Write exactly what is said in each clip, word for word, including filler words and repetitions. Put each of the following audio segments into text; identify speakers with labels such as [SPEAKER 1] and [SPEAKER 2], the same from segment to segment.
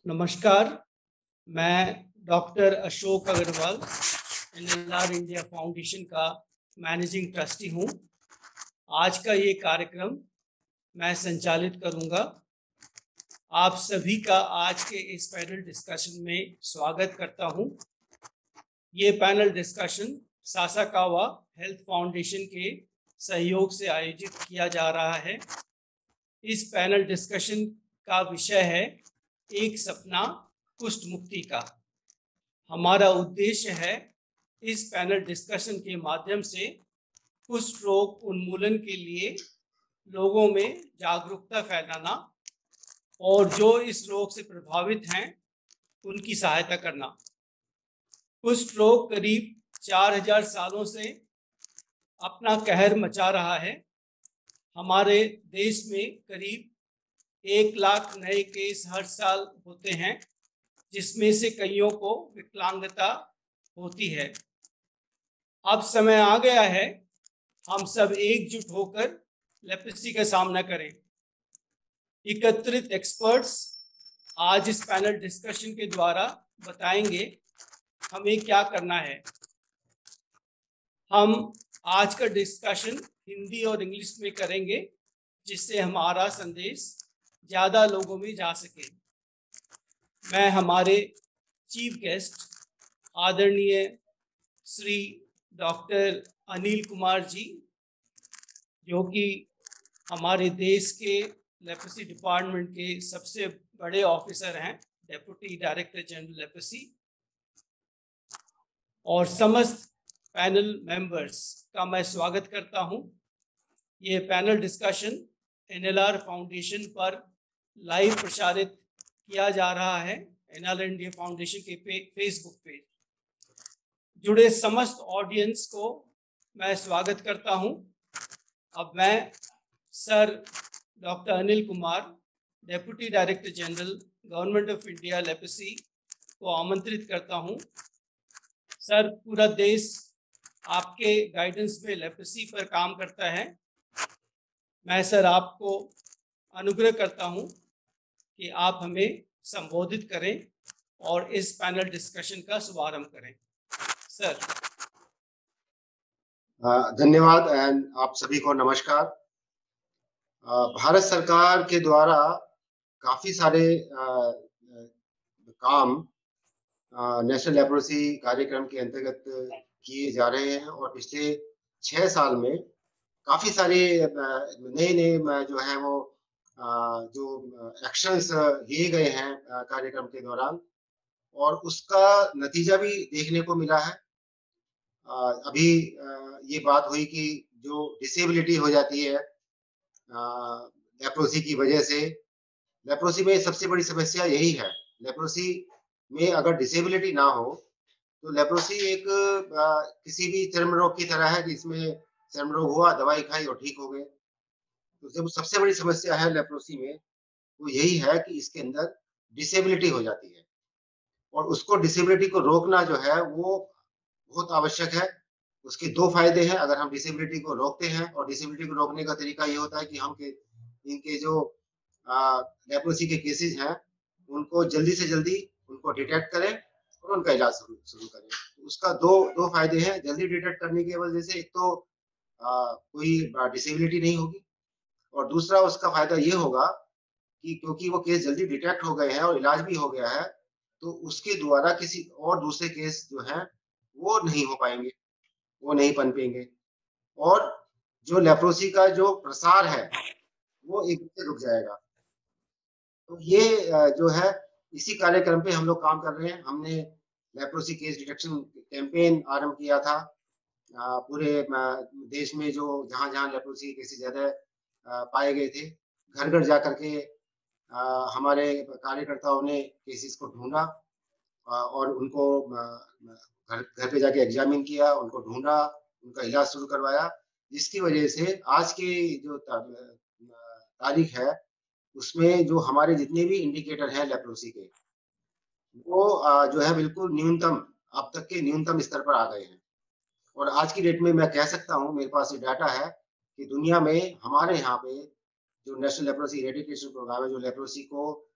[SPEAKER 1] नमस्कार, मैं doctor Ashok Agarwal NLR India foundation का मैनेजिंग ट्रस्टी हूँ। आज का ये कार्यक्रम मैं संचालित करूँगा। आप सभी का आज के इस पैनल डिस्कशन में स्वागत करता हूँ। ये panel discussion Sasakawa health foundation के सहयोग से आयोजित किया जा रहा है। इस पैनल डिस्कशन का विषय है एक सपना कुष्ठ मुक्ति का। हमारा उद्देश्य है इस पैनल डिस्कशन के माध्यम से कुष्ठ रोग उन्मूलन के लिए लोगों में जागरूकता फैलाना और जो इस रोग से प्रभावित हैं उनकी सहायता करना। कुष्ठ रोग करीब चार हजार सालों से अपना कहर मचा रहा है। हमारे देश में करीब एक लाख नए केस हर साल होते हैं, जिसमें से कईयों को विकलांगता होती है। अब समय आ गया है हम सब एकजुट होकर लेप्रोसी का सामना करें। एकत्रित एक्सपर्ट्स आज इस पैनल डिस्कशन के द्वारा बताएंगे हमें क्या करना है। हम आज का डिस्कशन हिंदी और इंग्लिश में करेंगे, जिससे हमारा संदेश ज़्यादा लोगों में जा सके। मैं हमारे चीफ गेस्ट आदरणीय श्री डॉक्टर अनिल कुमार जी, जो कि हमारे देश के लेप्रोसी डिपार्टमेंट के सबसे बड़े ऑफिसर हैं, डेप्यूटी डायरेक्टर जनरल लेप्रोसी, और समस्त पैनल मेंबर्स का मैं स्वागत करता हूं। ये पैनल डिस्कशन एनएलआर फाउंडेशन पर लाइव प्रसारित किया जा रहा है, एनएलआर इंडिया फाउंडेशन के पे, फेसबुक पेज। जुड़े समस्त ऑडियंस को मैं स्वागत करता हूं। अब मैं sir doctor Anil Kumar, deputy director general government of India leprosy को आमंत्रित करता हूं। सर, पूरा देश आपके गाइडेंस में लेप्रोसी पर काम करता है। मैं सर आपको अनुग्रह करता हूं कि आप हमें संबोधित करें और इस पैनल डिस्कशन का शुभारंभ करें। सर।
[SPEAKER 2] धन्यवाद एंड आप सभी को नमस्कार। भारत सरकार के द्वारा काफी सारे आ, काम नेशनल लेप्रोसी कार्यक्रम के अंतर्गत किए जा रहे हैं और पिछले छह साल में काफी सारे नए नए जो है वो जो एक्शंस लिए गए हैं कार्यक्रम के दौरान, और उसका नतीजा भी देखने को मिला है। अभी ये बात हुई कि जो डिसेबिलिटी हो जाती है लेप्रोसी की वजह से, लेप्रोसी में सबसे बड़ी समस्या यही है। लेप्रोसी में अगर डिसेबिलिटी ना हो तो लेप्रोसी एक किसी भी चर्म रोग की तरह है, जिसमें चर्म रोग हुआ, दवाई खाई और ठीक हो गए। तो जब सबसे बड़ी समस्या है लेप्रोसी में वो यही है कि इसके अंदर डिसेबिलिटी हो जाती है, और उसको डिसेबिलिटी को रोकना जो है वो बहुत आवश्यक है। उसके दो फायदे हैं अगर हम डिसेबिलिटी को रोकते हैं, और डिसेबिलिटी को रोकने का तरीका ये होता है कि हम के इनके जो लेप्रोसी के केसेस हैं उनको जल्दी से जल्दी उनको डिटेक्ट करें और उनका इलाज शुरू करें। उसका दो दो फायदे हैं। जल्दी डिटेक्ट करने की वजह से एक तो आ, कोई डिसेबिलिटी नहीं होगी, और दूसरा उसका फायदा ये होगा कि क्योंकि वो केस जल्दी डिटेक्ट हो गए हैं और इलाज भी हो गया है, तो उसके द्वारा किसी और दूसरे केस जो हैं वो नहीं हो पाएंगे, वो नहीं पनपेंगे, और जो लेप्रोसी का जो प्रसार है वो एक से रुक जाएगा। तो ये जो है इसी कार्यक्रम पे हम लोग काम कर रहे हैं। हमने लेप्रोसी केस डिटेक्शन कैंपेन आरंभ किया था पूरे देश में, जो जहां जहां लेप्रोसी केसेस ज्यादा पाए गए थे। घर घर जा करके हमारे कार्यकर्ताओं ने केसेस को ढूंढा और उनको घर घर पे जाके एग्जामिन किया, उनको ढूंढा, उनका इलाज शुरू करवाया, जिसकी वजह से आज के जो तारीख है उसमें जो हमारे जितने भी इंडिकेटर हैं लेप्रोसी के, वो जो है बिल्कुल न्यूनतम, अब तक के न्यूनतम स्तर पर आ गए हैं। और आज की डेट में मैं कह सकता हूँ, मेरे पास ये डाटा है कि दुनिया में हमारे यहाँ पे जो नेशनल लेप्रोसी इरेडिकेशन प्रोग्राम है, जो लेप्रोसी को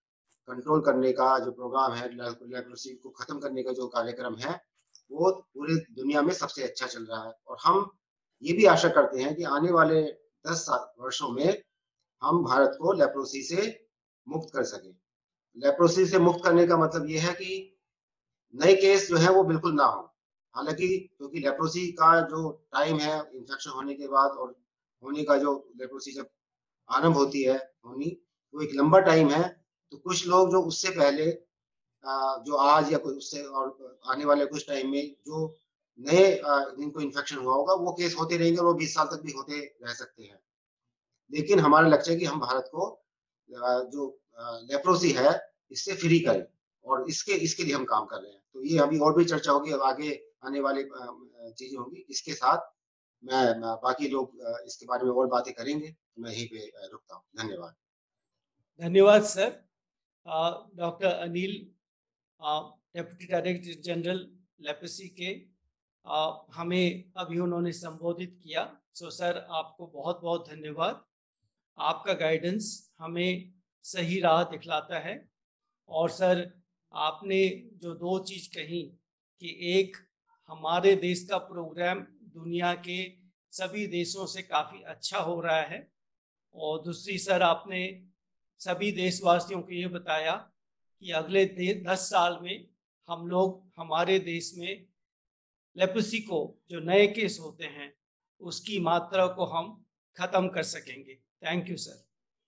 [SPEAKER 2] कंट्रोल करने का जो प्रोग्राम है, लेप्रोसी को खत्म करने का जो कार्यक्रम है, वो पूरी दुनिया में सबसे अच्छा चल रहा है। और हम ये भी आशा करते हैं कि आने वाले दस वर्षों में हम भारत को लेप्रोसी से मुक्त कर सकें। लेप्रोसी से मुक्त करने का मतलब ये है कि नए केस जो है वो बिल्कुल ना हो। हालाँकि क्योंकि लेप्रोसी का जो टाइम है इन्फेक्शन होने के बाद और होने का, जो लेप्रोसी जब आरंभ होती है होनी, वो एक लंबा टाइम है। तो कुछ लोग जो उससे पहले अ, जो आज या कुछ उससे और आने वाले कुछ टाइम में जो नए अ, जिनको इन्फेक्शन हुआ होगा, वो केस होते रहेंगे और वो बीस साल तक भी होते रह सकते हैं। लेकिन हमारा लक्ष्य है कि हम भारत को अ, जो अ, लेप्रोसी है, इससे फ्री करें और इसके इसके लिए हम काम कर रहे हैं। तो ये अभी और भी चर्चा होगी, अब आगे आने वाली अ अ, चीज़ें होंगी। इसके साथ मैं मैं बाकी लोग अ, इसके बारे में और बातें करेंगे। मैं यहीं पे अ, रुकता हूँ। धन्यवाद।
[SPEAKER 1] धन्यवाद sir. Doctor Anil, deputy director general leprosy के, आ, हमें अभी उन्होंने संबोधित किया। सो सर, आपको बहुत बहुत धन्यवाद। आपका गाइडेंस हमें सही राह दिखलाता है। और सर, आपने जो दो चीज़ कही कि एक, हमारे देश का प्रोग्राम दुनिया के सभी देशों से काफ़ी अच्छा हो रहा है, और दूसरी सर, आपने सभी देशवासियों को ये बताया कि अगले दस साल में हम लोग हमारे देश में लेप्रोसी को जो नए केस होते हैं उसकी मात्रा को हम खत्म कर सकेंगे। Thank you sir.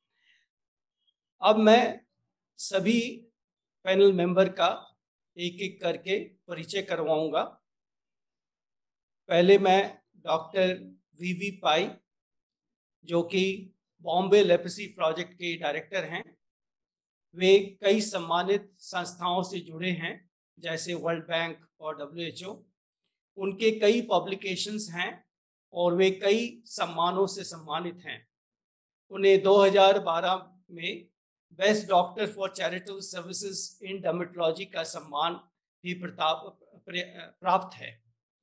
[SPEAKER 1] अब मैं सभी पैनल मेंबर का एक एक करके परिचय करवाऊंगा। पहले मैं डॉक्टर वी वी पाई, जो कि बॉम्बे लेप्रोसी प्रोजेक्ट के डायरेक्टर हैं। वे कई सम्मानित संस्थाओं से जुड़े हैं, जैसे वर्ल्ड बैंक और डब्ल्यू एच ओ। उनके कई पब्लिकेशंस हैं और वे कई सम्मानों से सम्मानित हैं। उन्हें दो हज़ार बारह में best doctor for charitable services in dermatology का सम्मान भी प्राप्त है।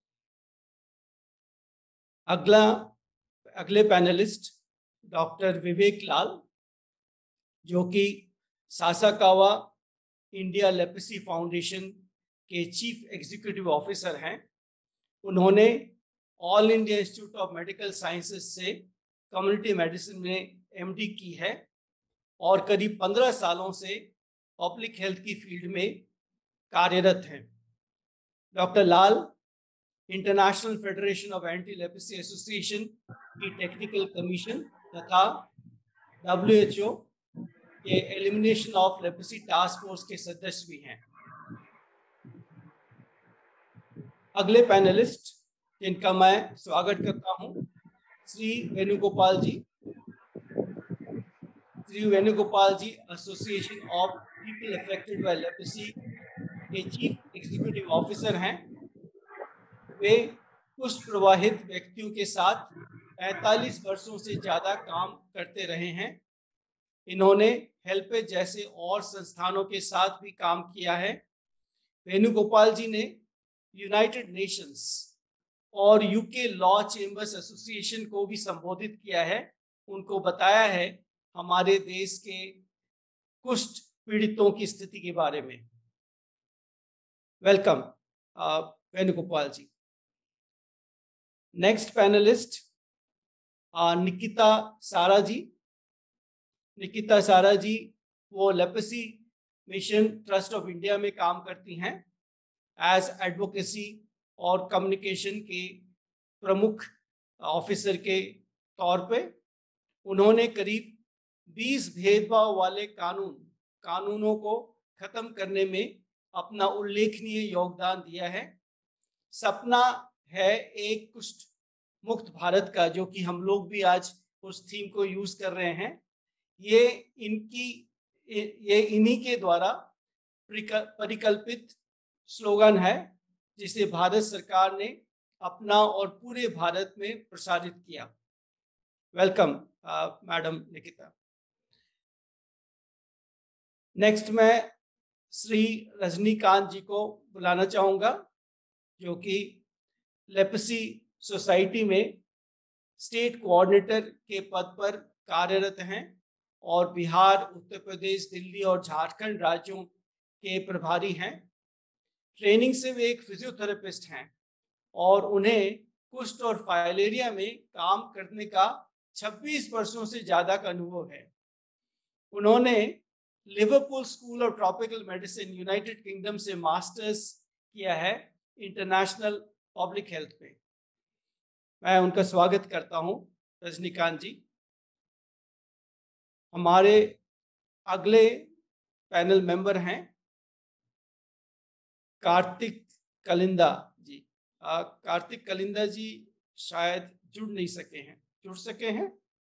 [SPEAKER 1] अगला अगले पैनलिस्ट डॉक्टर विवेक लाल, जो कि सासाकावा इंडिया लेप्रोसी फाउंडेशन के चीफ एग्जीक्यूटिव ऑफिसर हैं। उन्होंने all India institute of medical sciences से कम्युनिटी मेडिसिन में एम डी की है और करीब पंद्रह सालों से पब्लिक हेल्थ की फील्ड में कार्यरत हैं। Doctor Lal international federation of anti leprosy association की टेक्निकल कमीशन तथा डब्ल्यू एच ओ के elimination of leprosy task force के सदस्य भी हैं। अगले पैनलिस्ट जिनका मैं स्वागत करता हूं, Shri Venugopal ji. Shri Venugopal ji association of people affected by leprosy के चीफ एग्जीक्यूटिव ऑफिसर हैं। वे कुष्ठ प्रवाहित व्यक्तियों के साथ पैंतालीस वर्षों से ज़्यादा काम करते रहे हैं। इन्होंने हेल्पेज जैसे और संस्थानों के साथ भी काम किया है। वेणुगोपाल जी ने यूनाइटेड नेशंस और यूके लॉ चेंबर्स एसोसिएशन को भी संबोधित किया है। उनको बताया है हमारे देश के कुष्ठ पीड़ितों की स्थिति के बारे में। Welcome Venugopal ji. Next panelist Nikita Sara ji. Nikita Sara ji वो leprosy mission trust of India में काम करती हैं एज एडवोकेसी और कम्युनिकेशन के प्रमुख ऑफिसर के तौर पे। उन्होंने करीब बीस भेदभाव वाले कानून कानूनों को खत्म करने में अपना उल्लेखनीय योगदान दिया है। सपना है एक कुष्ठ मुक्त भारत का, जो कि हम लोग भी आज उस थीम को यूज कर रहे हैं। ये इनकी ये इन्हीं के द्वारा परिकल्पित स्लोगन है, जिसे भारत सरकार ने अपना और पूरे भारत में प्रसारित किया। Welcome madam Nikita. नेक्स्ट मैं श्री रजनीकांत जी को बुलाना चाहूँगा, जो कि लेप्रोसी सोसाइटी में स्टेट कोऑर्डिनेटर के पद पर कार्यरत हैं और बिहार, उत्तर प्रदेश, दिल्ली और झारखंड राज्यों के प्रभारी हैं। ट्रेनिंग से वे एक फिजियोथेरेपिस्ट हैं और उन्हें कुष्ठ और फाइलेरिया में काम करने का छब्बीस वर्षों से ज़्यादा का अनुभव है। उन्होंने Liverpool school of tropical medicine, United Kingdom से मास्टर्स किया है इंटरनेशनल पब्लिक हेल्थ में। मैं उनका स्वागत करता हूं, रजनीकांत जी। हमारे अगले पैनल मेंबर हैं कार्तिक कलिंदा जी। आ, कार्तिक कलिंदा जी शायद जुड़ नहीं सके हैं। जुड़ सके हैं?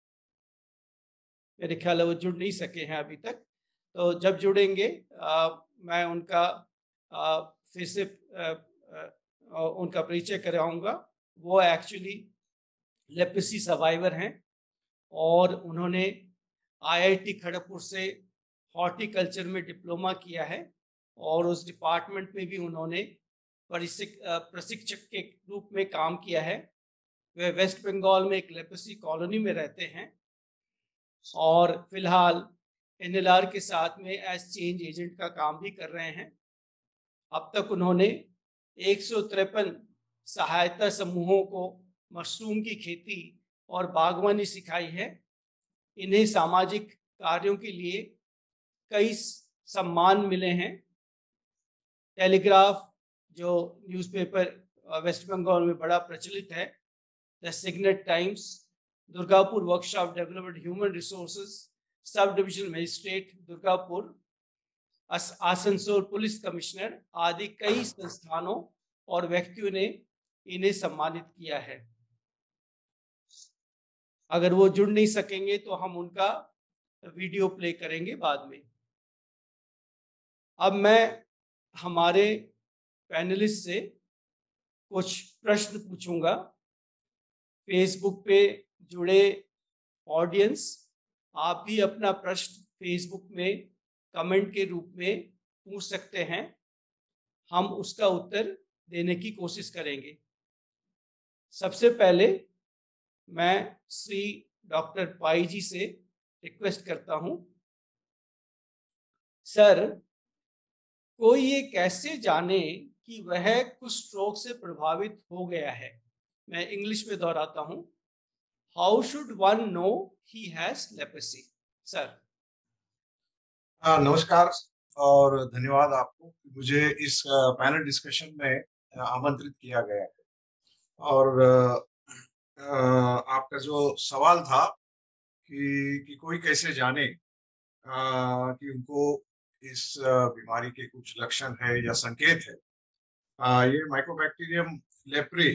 [SPEAKER 1] मेरे ख्याल है वो जुड़ नहीं सके हैं अभी तक। तो जब जुड़ेंगे आ, मैं उनका आ, फिर से आ, आ, उनका परिचय कराऊंगा। वो एक्चुअली लेप्रेसी सर्वाइवर हैं और उन्होंने आईआईटी खड़गपुर से हॉर्टिकल्चर में डिप्लोमा किया है और उस डिपार्टमेंट में भी उन्होंने प्रशिक्षक के रूप में काम किया है। वे वेस्ट बंगाल में एक लेप्रेसी कॉलोनी में रहते हैं और फिलहाल एनएलआर के साथ में एज चेंज एजेंट का काम भी कर रहे हैं। अब तक उन्होंने एक सौ तिरपन सहायता समूहों को मशरूम की खेती और बागवानी सिखाई है। इन्हें सामाजिक कार्यों के लिए कई सम्मान मिले हैं। टेलीग्राफ जो न्यूज़पेपर वेस्ट बंगाल में बड़ा प्रचलित है, the Signet Times, Durgapur workshop developed human resources sub divisional magistrate Durgapur, Asansol police commissioner आदि कई संस्थानों और व्यक्तियों ने इन्हें सम्मानित किया है। अगर वो जुड़ नहीं सकेंगे तो हम उनका वीडियो प्ले करेंगे बाद में। अब मैं हमारे पैनलिस्ट से कुछ प्रश्न पूछूंगा। फेसबुक पे जुड़े ऑडियंस, आप भी अपना प्रश्न फेसबुक में कमेंट के रूप में पूछ सकते हैं। हम उसका उत्तर देने की कोशिश करेंगे। सबसे पहले मैं श्री डॉक्टर पाई जी से रिक्वेस्ट करता हूं, सर कोई ये कैसे जाने कि वह कुष्ठ रोग से प्रभावित हो गया है? मैं इंग्लिश में दोहराता हूं, how should one know he has leprosy? Sir.
[SPEAKER 3] नमस्कार और धन्यवाद आपको, मुझे इस पैनल डिस्कशन में आमंत्रित किया गया है। और आपका जो सवाल था कि, कि कोई कैसे जाने कि उनको इस बीमारी के कुछ लक्षण है या संकेत है, ये माइकोबैक्टीरियम लेप्रे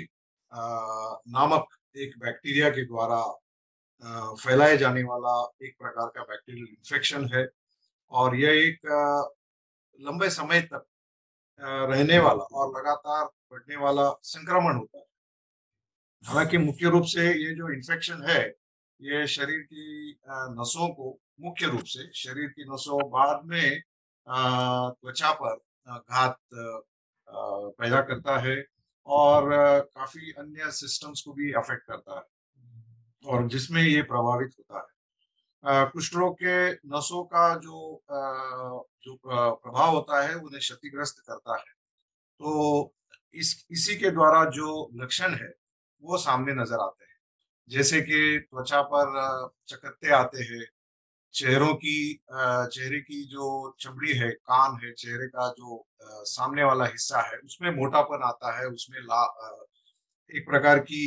[SPEAKER 3] नामक एक बैक्टीरिया के द्वारा फैलाए जाने वाला एक प्रकार का बैक्टीरियल इन्फेक्शन है और यह एक लंबे समय तक रहने वाला और लगातार बढ़ने वाला संक्रमण होता है। हालांकि मुख्य रूप से ये जो इन्फेक्शन है ये शरीर की नसों को, मुख्य रूप से शरीर की नसों, बाद में त्वचा पर घात पैदा करता है और काफी अन्य सिस्टम्स को भी अफेक्ट करता है और जिसमें ये प्रभावित होता है। कुष्ठ रोग के नसों का जो जो प्रभाव होता है उन्हें क्षतिग्रस्त करता है। तो इस इसी के द्वारा जो लक्षण है वो सामने नजर आते हैं, जैसे कि त्वचा पर चकत्ते आते हैं, चेहरों की चेहरे की जो चमड़ी है, कान है, चेहरे का जो सामने वाला हिस्सा है उसमें मोटापन आता है, उसमें ला एक प्रकार की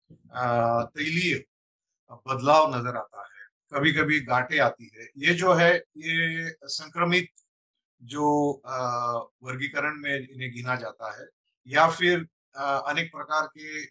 [SPEAKER 3] तैलीय बदलाव नजर आता है, कभी कभी गांठें आती है। ये जो है ये संक्रमित जो वर्गीकरण में इन्हें गिना जाता है, या फिर अनेक प्रकार के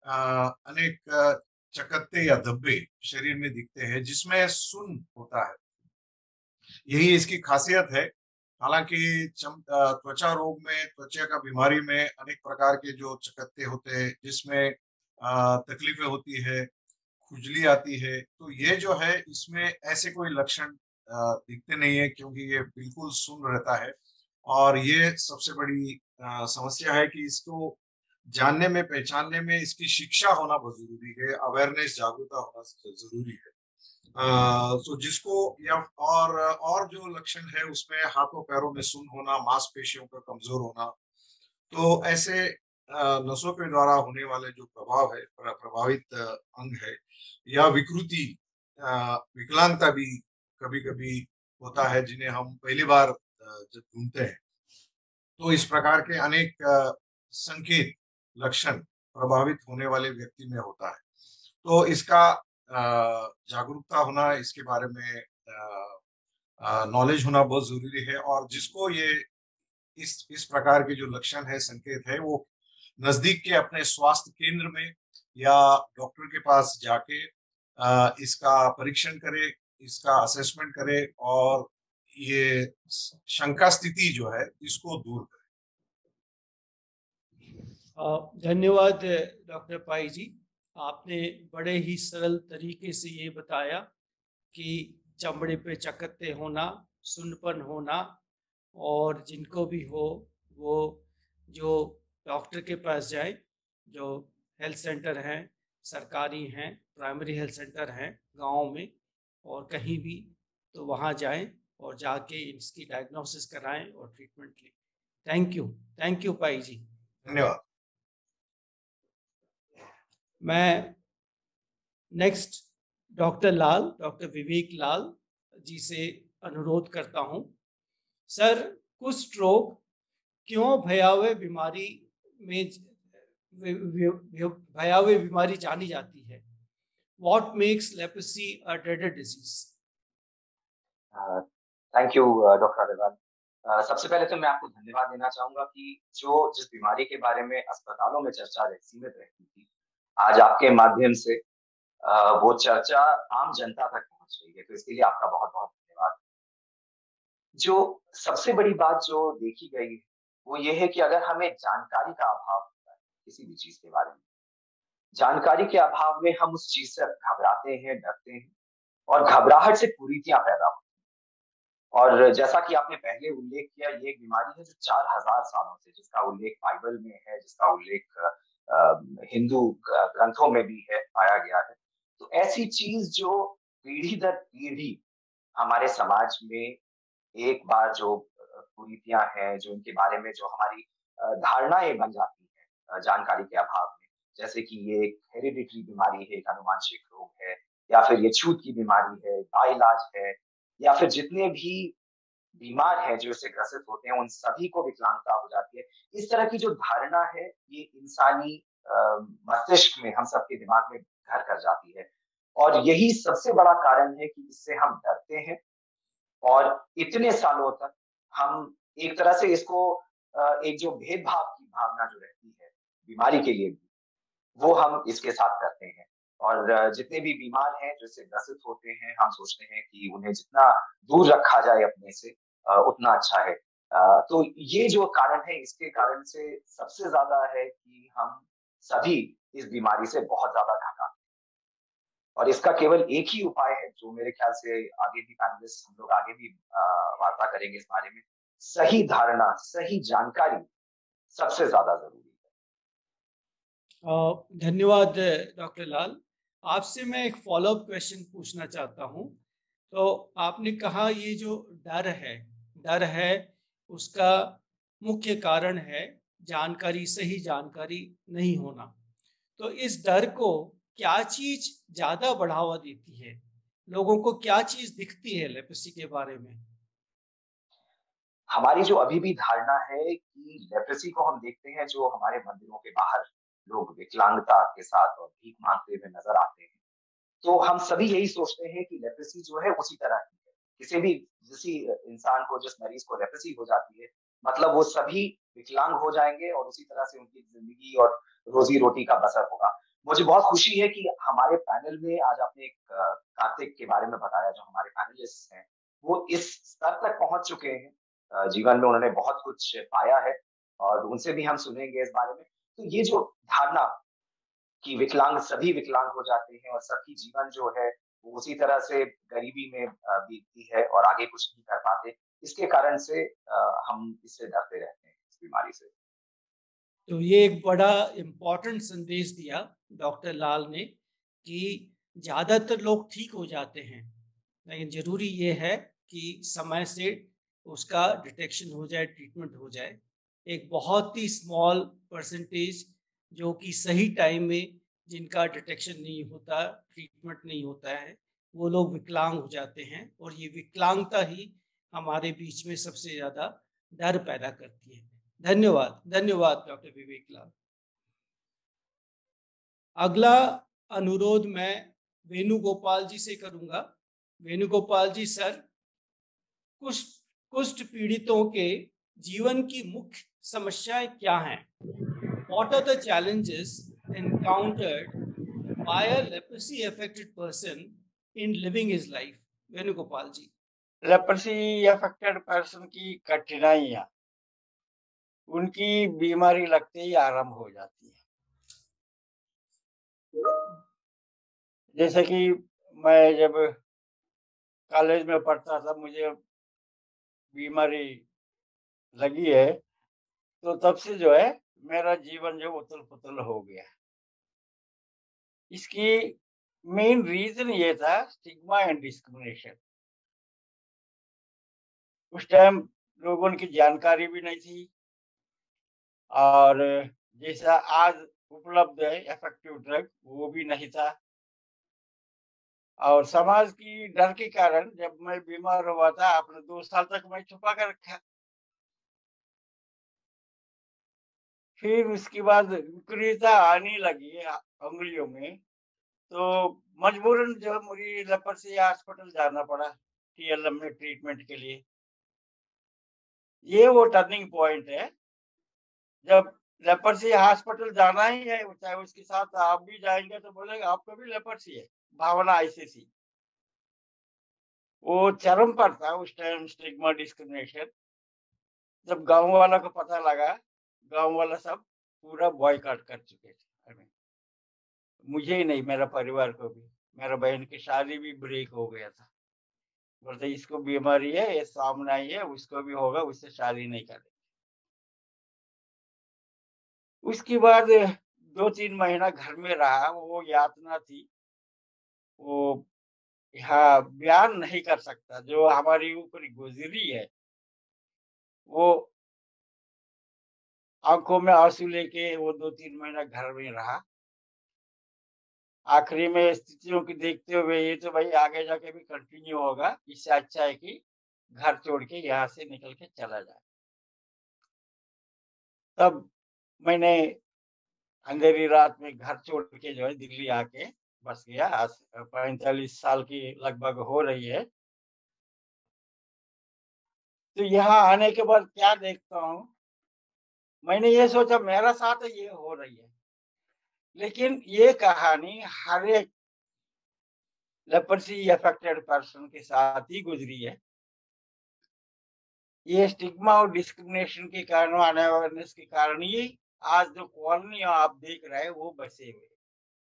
[SPEAKER 3] अनेक चकत्ते या धब्बे शरीर में दिखते हैं जिसमें सुन्न होता है। यही इसकी खासियत है। हालांकि त्वचा रोग में, त्वचा का बीमारी में अनेक प्रकार के जो चकत्ते होते हैं जिसमें तकलीफें होती है, खुजली आती है, तो ये जो है इसमें ऐसे कोई लक्षण दिखते नहीं है क्योंकि ये बिल्कुल सुन्न रहता है। और ये सबसे बड़ी समस्या है कि इसको जानने में, पहचानने में इसकी शिक्षा होना बहुत जरूरी है, अवेयरनेस, जागरूकता होना जरूरी है। तो जिसको या और और जो लक्षण है उसमें हाथों पैरों में सुन्न होना, मांसपेशियों का कमजोर होना, तो ऐसे नसों के द्वारा होने वाले जो प्रभाव है, प्रभावित अंग है, या विकृति, विकलांगता भी कभी कभी होता है, जिन्हें हम पहली बार जब ढूंढते हैं तो इस प्रकार के अनेक संकेत, लक्षण प्रभावित होने वाले व्यक्ति में होता है। तो इसका जागरूकता होना, इसके बारे में नॉलेज होना बहुत जरूरी है। और जिसको ये इस इस प्रकार के जो लक्षण है, संकेत है, वो नजदीक के अपने स्वास्थ्य केंद्र में या डॉक्टर के पास जाके इसका परीक्षण करे, इसका असेसमेंट करे और ये शंका स्थिति जो है इसको दूर करे।
[SPEAKER 1] धन्यवाद डॉक्टर पाई जी, आपने बड़े ही सरल तरीके से ये बताया कि चमड़े पे चकत्ते होना, सुन्नपन होना, और जिनको भी हो वो जो डॉक्टर के पास जाए, जो हेल्थ सेंटर हैं, सरकारी हैं, प्राइमरी हेल्थ सेंटर हैं गाँव में और कहीं भी, तो वहाँ जाएं और जाके इसकी डायग्नोसिस कराएं और ट्रीटमेंट लें। Thank you, thank you Pai ji.
[SPEAKER 3] धन्यवाद।
[SPEAKER 1] मैं next doctor Lal, doctor Vivek Lal ji से अनुरोध करता हूं। सर, कुष्ठ रोग क्यों भयावह बीमारी में भयावह बीमारी जानी जाती है? What makes leprosy a dreaded disease?
[SPEAKER 4] Thank you doctor Agarwal. सबसे पहले तो मैं आपको धन्यवाद देना चाहूंगा कि जो जिस बीमारी के बारे में अस्पतालों में चर्चा सीमित रहती थी, आज आपके माध्यम से uh, वो चर्चा आम जनता तक पहुंच रही है, तो इसके लिए आपका बहुत बहुत धन्यवाद। जो सबसे बड़ी बात जो देखी गई है वो ये है कि अगर हमें जानकारी का अभाव होता है किसी भी चीज के बारे में, जानकारी के अभाव में हम उस चीज से घबराते हैं, डरते हैं और घबराहट से कुरीतियां पैदा होती हैं। और जैसा कि आपने पहले उल्लेख किया, ये एक बीमारी है जो चार हजार सालों से, जिसका उल्लेख बाइबल में है, जिसका उल्लेख हिंदू ग्रंथों में भी है, पाया गया है। तो ऐसी चीज जो पीढ़ी दर पीढ़ी हमारे समाज में एक बार जो कुरीतियां हैं, जो इनके बारे में जो हमारी धारणाएं बन जाती हैं जानकारी के अभाव में, जैसे कि ये एक हेरिडिटरी बीमारी है, एक आनुवंशिक रोग है, या फिर ये छूत की बीमारी है, लाइलाज है, या फिर जितने भी बीमार हैं जो इससे ग्रसित होते हैं उन सभी को विकलांगता हो जाती है। इस तरह की जो धारणा है ये इंसानी मस्तिष्क में, हम सबके दिमाग में घर कर जाती है, और यही सबसे बड़ा कारण है कि इससे हम डरते हैं और इतने सालों तक हम एक तरह से इसको एक जो भेदभाव की भावना जो रहती है बीमारी के लिए, वो हम इसके साथ करते हैं। और जितने भी बीमार हैं जो इससे ग्रसित होते हैं, हम सोचते हैं कि उन्हें जितना दूर रखा जाए अपने से उतना अच्छा है। तो ये जो कारण है, इसके कारण से सबसे ज्यादा है कि हम सभी इस बीमारी से बहुत ज्यादा घबराते हैं, और इसका केवल एक ही उपाय है जो मेरे ख्याल से आगे भी पैनलिस्ट, हम लोग आगे भी वार्ता करेंगे इस बारे में। सही धारणा, सही जानकारी सबसे ज्यादा जरूरी
[SPEAKER 1] है। धन्यवाद डॉक्टर लाल। आपसे मैं एक फॉलोअप क्वेश्चन पूछना चाहता हूं। तो आपने कहा ये जो डर है, डर है उसका मुख्य कारण है जानकारी, सही जानकारी नहीं होना। तो इस डर को क्या चीज ज्यादा बढ़ावा देती है? लोगों को क्या चीज दिखती है लेप्रोसी के बारे में?
[SPEAKER 4] हमारी जो अभी भी धारणा है कि लेप्रोसी को हम देखते हैं जो हमारे मंदिरों के बाहर लोग विकलांगता के साथ और भीख मांगते हुए नजर आते हैं, तो हम सभी यही सोचते हैं कि लेप्रोसी जो है उसी तरह की है। किसी भी किसी इंसान को, जिस मरीज को लेप्रोसी हो जाती है, मतलब वो सभी विकलांग हो जाएंगे और उसी तरह से उनकी जिंदगी और रोजी रोटी का बसर होगा। मुझे बहुत खुशी है कि हमारे पैनल में आज आपने एक कार्तिक के बारे में बताया, जो हमारे पैनलिस्ट हैं वो इस स्तर तक पहुंच चुके हैं, जीवन में उन्होंने बहुत कुछ पाया है और उनसे भी हम सुनेंगे इस बारे में। तो ये जो धारणा कि विकलांग सभी विकलांग हो जाते हैं और सबकी जीवन जो है वो उसी तरह से गरीबी में बीतती है और आगे कुछ नहीं कर पाते, इसके कारण से हम इससे डरते रहते हैं, इस बीमारी से।
[SPEAKER 1] तो ये एक बड़ा इम्पोर्टेंट संदेश दिया डॉक्टर लाल ने कि ज़्यादातर लोग ठीक हो जाते हैं, लेकिन ज़रूरी ये है कि समय से उसका डिटेक्शन हो जाए, ट्रीटमेंट हो जाए। एक बहुत ही स्मॉल परसेंटेज जो कि सही टाइम में जिनका डिटेक्शन नहीं होता, ट्रीटमेंट नहीं होता है, वो लोग विकलांग हो जाते हैं और ये विकलांगता ही हमारे बीच में सबसे ज़्यादा डर पैदा करती है। धन्यवाद, धन्यवाद डॉक्टर विवेक लाल। अगला अनुरोध मैं वेणुगोपाल जी से करूंगा। वेणुगोपाल जी सर, कुष्ठ कुष्ठ पीड़ितों के जीवन की मुख्य समस्याएं क्या हैं? What are the challenges encountered by a leprosy affected person in living his life? Venugopal ji.
[SPEAKER 5] Leprosy affected person की कठिनाइयां उनकी बीमारी लगते ही आरंभ हो जाती है। जैसे कि मैं जब कॉलेज में पढ़ता था, मुझे बीमारी लगी है, तो तब से जो है मेरा जीवन जो उथल पुथल हो गया। इसकी मेन रीजन ये था स्टिग्मा एंड डिस्क्रिमिनेशन। उस टाइम लोगों की जानकारी भी नहीं थी, और जैसा आज उपलब्ध है इफेक्टिव ड्रग वो भी नहीं था, और समाज की डर के कारण जब मैं बीमार हुआ था, अपने दो साल तक मैं छुपा कर रखा। फिर उसके बाद विक्रियता आने लगी उंगलियों में, तो मजबूरन जो है मुझे लेप्रोसी हॉस्पिटल जाना पड़ा टीएलएम में ट्रीटमेंट के लिए। ये वो टर्निंग पॉइंट है, जब लेप्रोसी हॉस्पिटल जाना ही है, चाहे उसके साथ आप भी जाएंगे तो बोलेगा आपको भी लेप्रोसी है, भावना ऐसी थी। वो चरम पर था उस टाइम स्टिग्मा डिस्क्रिमिनेशन। जब गांव वाला को पता लगा, गांव वाला सब पूरा बॉयकॉट कर चुके थे। मुझे ही नहीं, मेरा परिवार को भी। मेरा बहन की शादी भी ब्रेक हो गया था, बोलते इसको बीमारी है, ये सामने आई है, उसको भी होगा, उससे शादी नहीं करेंगे। उसके बाद दो तीन महीना घर में रहा, वो यातना थी, वो यहाँ बयान नहीं कर सकता। जो हमारी ऊपर गुजरी है, वो आंखों में आंसू लेके वो दो तीन महीना घर में रहा। आखिरी में स्थितियों की देखते हुए ये तो भाई आगे जाके भी कंटिन्यू होगा, इससे अच्छा है कि घर छोड़ के यहाँ से निकल के चला जाए। तब मैंने अंधेरी रात में घर छोड़ के जो है दिल्ली आके बस गया। आज पैंतालीस साल की लगभग हो रही है। तो यहाँ आने के बाद क्या देखता हूँ, मैंने ये सोचा मेरा साथ ये हो रही है, लेकिन ये कहानी हर एक लेप्रोसी अफेक्टेड पर्सन के साथ ही गुजरी है। ये स्टिग्मा और डिस्क्रिमिनेशन के कारण, अवेयरनेस के कारण ही आज जो कॉलोनी आप देख रहे हैं वो बसे हुए।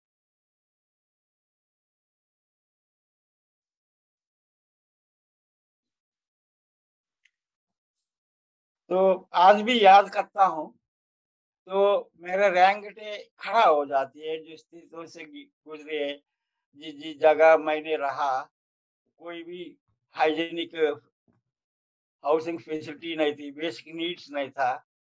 [SPEAKER 5] तो आज भी याद करता हूँ तो मेरा रैंगटे खड़ा हो जाती है, जो स्थितियों से गुजरे है। जिस जिस जगह मैंने रहा, कोई भी हाइजीनिक हाउसिंग फैसिलिटी नहीं थी, बेसिक नीड्स नहीं था,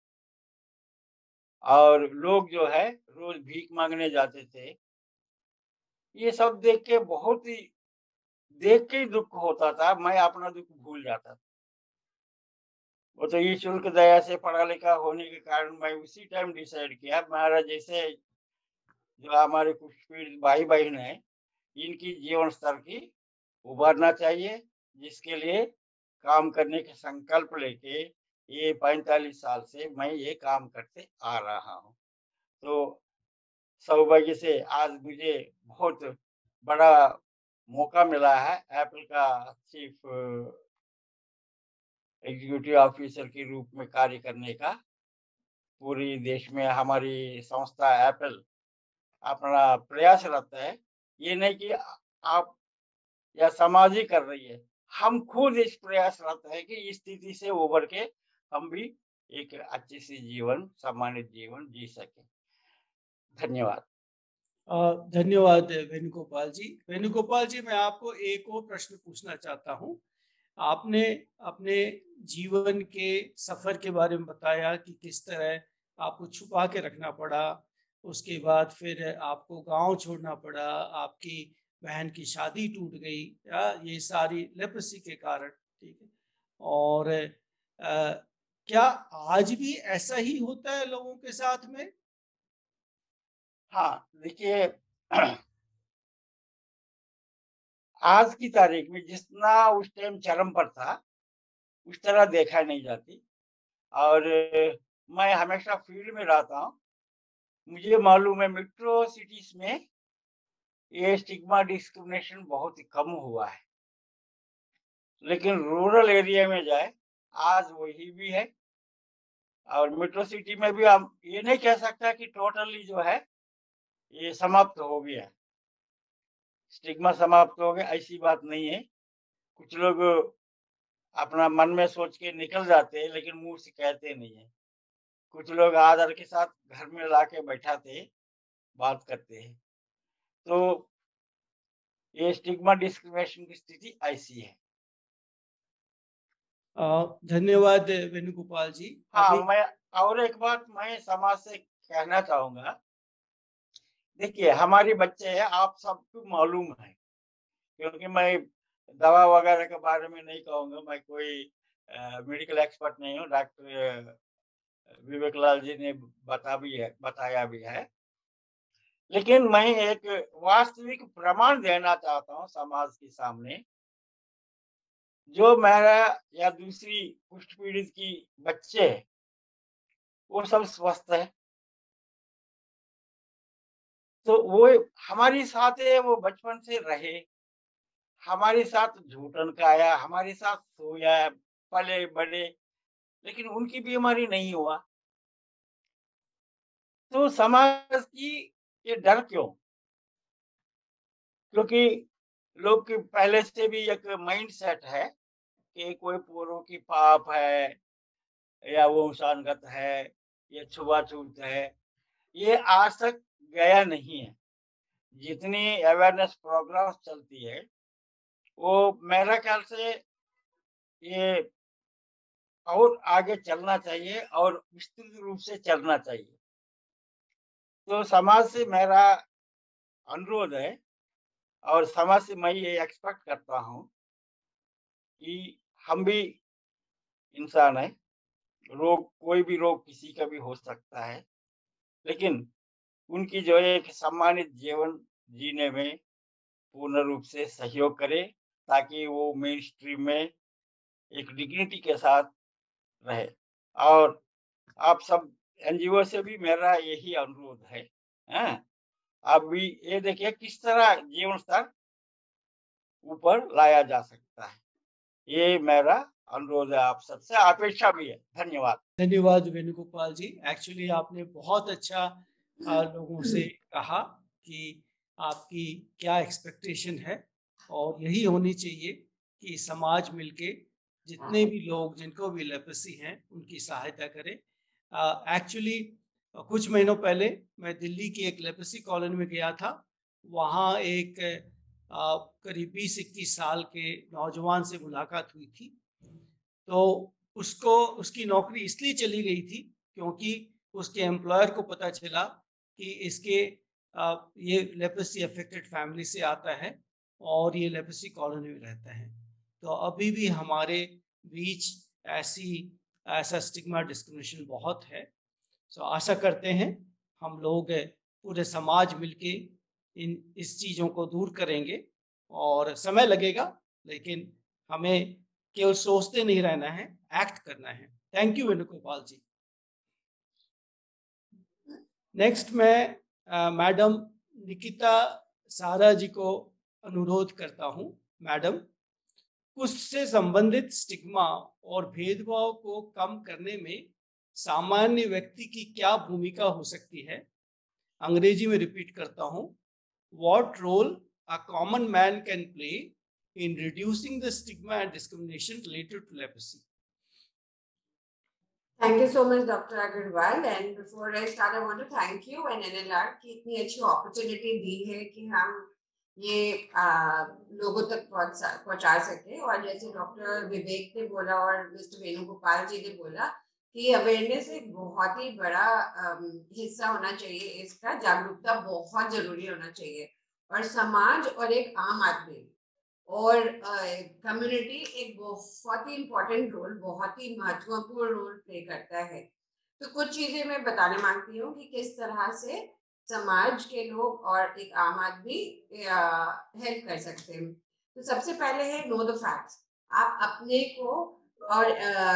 [SPEAKER 5] और लोग जो है रोज भीख मांगने जाते थे। ये सब देख के बहुत ही देख के ही दुख होता था, मैं अपना दुख भूल जाता था। वो तो ईश्वर की दया से पढ़ा लिखा होने के कारण मैं उसी टाइम डिसाइड किया, हमारा जैसे जो हमारे कुछ भाई बहन है, इनकी जीवन स्तर की उभरना चाहिए, जिसके लिए काम करने के संकल्प लेके ये पैंतालीस साल से मैं ये काम करते आ रहा हूँ। तो सौभाग्य से आज मुझे बहुत बड़ा मौका मिला है एप्पल का चीफ एग्जीक्यूटिव ऑफिसर के रूप में कार्य करने का। पूरी देश में हमारी संस्था एप्पल अपना प्रयास रहता है, ये नहीं कि आप या समाज ही कर रही है, हम खुद इस प्रयास रहता है कि इस स्थिति से उबर के हम भी एक अच्छी सी जीवन, सम्मानित जीवन जी सके। धन्यवाद।
[SPEAKER 1] धन्यवाद वेणुगोपाल जी। वेणुगोपाल जी, मैं आपको एक और प्रश्न पूछना चाहता हूँ। आपने अपने जीवन के सफर के बारे में बताया कि किस तरह आपको छुपा के रखना पड़ा, उसके बाद फिर आपको गांव छोड़ना पड़ा, आपकी बहन की शादी टूट गई, या ये सारी लेप्रोसी के कारण, ठीक है। और आ, क्या आज भी ऐसा ही होता है लोगों के साथ में?
[SPEAKER 5] हाँ, देखिए आज की तारीख में जितना उस टाइम चरम पर था, उस तरह देखा नहीं जाती। और मैं हमेशा फील्ड में रहता हूँ, मुझे मालूम है मेट्रो सिटीज में ये स्टिग्मा डिस्क्रिमिनेशन बहुत ही कम हुआ है, लेकिन रूरल एरिया में जाए आज वही भी है। और मेट्रो सिटी में भी हम ये नहीं कह सकता कि टोटली जो है ये समाप्त हो गया, स्टिग्मा समाप्त हो गया, ऐसी बात नहीं है। कुछ लोग अपना मन में सोच के निकल जाते हैं, लेकिन मुंह से कहते नहीं है। कुछ लोग आदर के साथ घर में लाके बैठाते, बात करते हैं। तो ये स्टिग्मा डिस्क्रिमिनेशन की स्थिति ऐसी है।
[SPEAKER 1] धन्यवाद वेणुगोपाल जी।
[SPEAKER 5] हाँ, मैं और एक बात मैं समाज से कहना चाहूंगा। देखिए, हमारी बच्चे हैं, आप सबको मालूम है, क्योंकि मैं दवा वगैरह के बारे में नहीं कहूंगा, मैं कोई मेडिकल एक्सपर्ट नहीं हूँ। डॉक्टर विवेक लाल जी ने बता भी है बताया भी है, लेकिन मैं एक वास्तविक प्रमाण देना चाहता हूँ समाज के सामने। जो मेरा या दूसरी कुष्ठ पीड़ित की बच्चे हैं, वो सब स्वस्थ है। तो वो हमारे साथ है, वो बचपन से रहे, हमारे साथ झूठन खाया, हमारे साथ सोया, पले बड़े, लेकिन उनकी बीमारी नहीं हुआ। तो समाज की ये डर क्यों? क्योंकि लोग की पहले से भी एक माइंड सेट है कि कोई पूर्व की पाप है, या वो वंशानुगत है, या छुआछूत है। ये आज तक गया नहीं है। जितनी अवेयरनेस प्रोग्राम चलती है, वो मेरा ख्याल से ये और आगे चलना चाहिए और विस्तृत रूप से चलना चाहिए। तो समाज से मेरा अनुरोध है, और समाज से मैं ये एक्सपेक्ट करता हूँ कि हम भी इंसान है, रोग कोई भी रोग किसी का भी हो सकता है, लेकिन उनकी जो है एक सम्मानित जीवन जीने में पूर्ण रूप से सहयोग करे, ताकि वो मेन स्ट्रीम में एक डिग्निटी के साथ रहे। और आप सब एनजीओ से भी मेरा यही अनुरोध है। हैं? आप भी ये देखिए किस तरह जीवन स्तर ऊपर लाया जा सकता है। ये मेरा अनुरोध है, आप सबसे अपेक्षा भी है। धन्यवाद।
[SPEAKER 1] धन्यवाद वेणुगोपाल जी। एक्चुअली आपने बहुत अच्छा लोगों से कहा कि आपकी क्या एक्सपेक्टेशन है, और यही होनी चाहिए कि समाज मिलके जितने भी लोग जिनको भी लेप्रोसी हैं उनकी सहायता करें। एक्चुअली uh, कुछ महीनों पहले मैं दिल्ली की एक लेप्रोसी कॉलोनी में गया था। वहाँ एक uh, करीब बीस इक्कीस साल के नौजवान से मुलाकात हुई थी। तो उसको उसकी नौकरी इसलिए चली गई थी क्योंकि उसके एम्प्लॉयर को पता चला कि इसके आ, ये लेप्रोसी अफेक्टेड फैमिली से आता है और ये लेप्रोसी कॉलोनी में रहता है। तो अभी भी हमारे बीच ऐसी ऐसा स्टिग्मा डिस्क्रिमिनेशन बहुत है। सो आशा करते हैं हम लोग पूरे समाज मिलके इन इस चीज़ों को दूर करेंगे, और समय लगेगा, लेकिन हमें केवल सोचते नहीं रहना है, एक्ट करना है। Thank you Venugopal ji. Next मैं मैडम निकिता सारा जी को अनुरोध करता हूं। मैडम, कुष्ठ से संबंधित स्टिग्मा और भेदभाव को कम करने में सामान्य व्यक्ति की क्या भूमिका हो सकती है? अंग्रेजी में रिपीट करता हूं। What role a common man can play in reducing the stigma and discrimination related to leprosy?
[SPEAKER 6] Thank you so much, Doctor Agarwal. And before I start, I want to thank you and N L R की इतनी अच्छी opportunity दी है कि हम ये आ, लोगों तक पहुंचा सके। और जैसे डॉक्टर विवेक ने बोला और मिस्टर वेणुगोपाल जी ने बोला कि अवेयरनेस एक बहुत ही बड़ा हिस्सा होना चाहिए, इसका जागरूकता बहुत जरूरी होना चाहिए। और समाज और एक आम आदमी और कम्युनिटी uh, एक बहुत ही इम्पोर्टेंट रोल, बहुत ही महत्वपूर्ण रोल प्ले करता है। तो कुछ चीजें मैं बताने मांगती हूँ कि किस तरह से समाज के लोग और एक आम आदमी हेल्प कर सकते हैं। तो सबसे पहले है नो द फैक्ट्स। आप अपने को और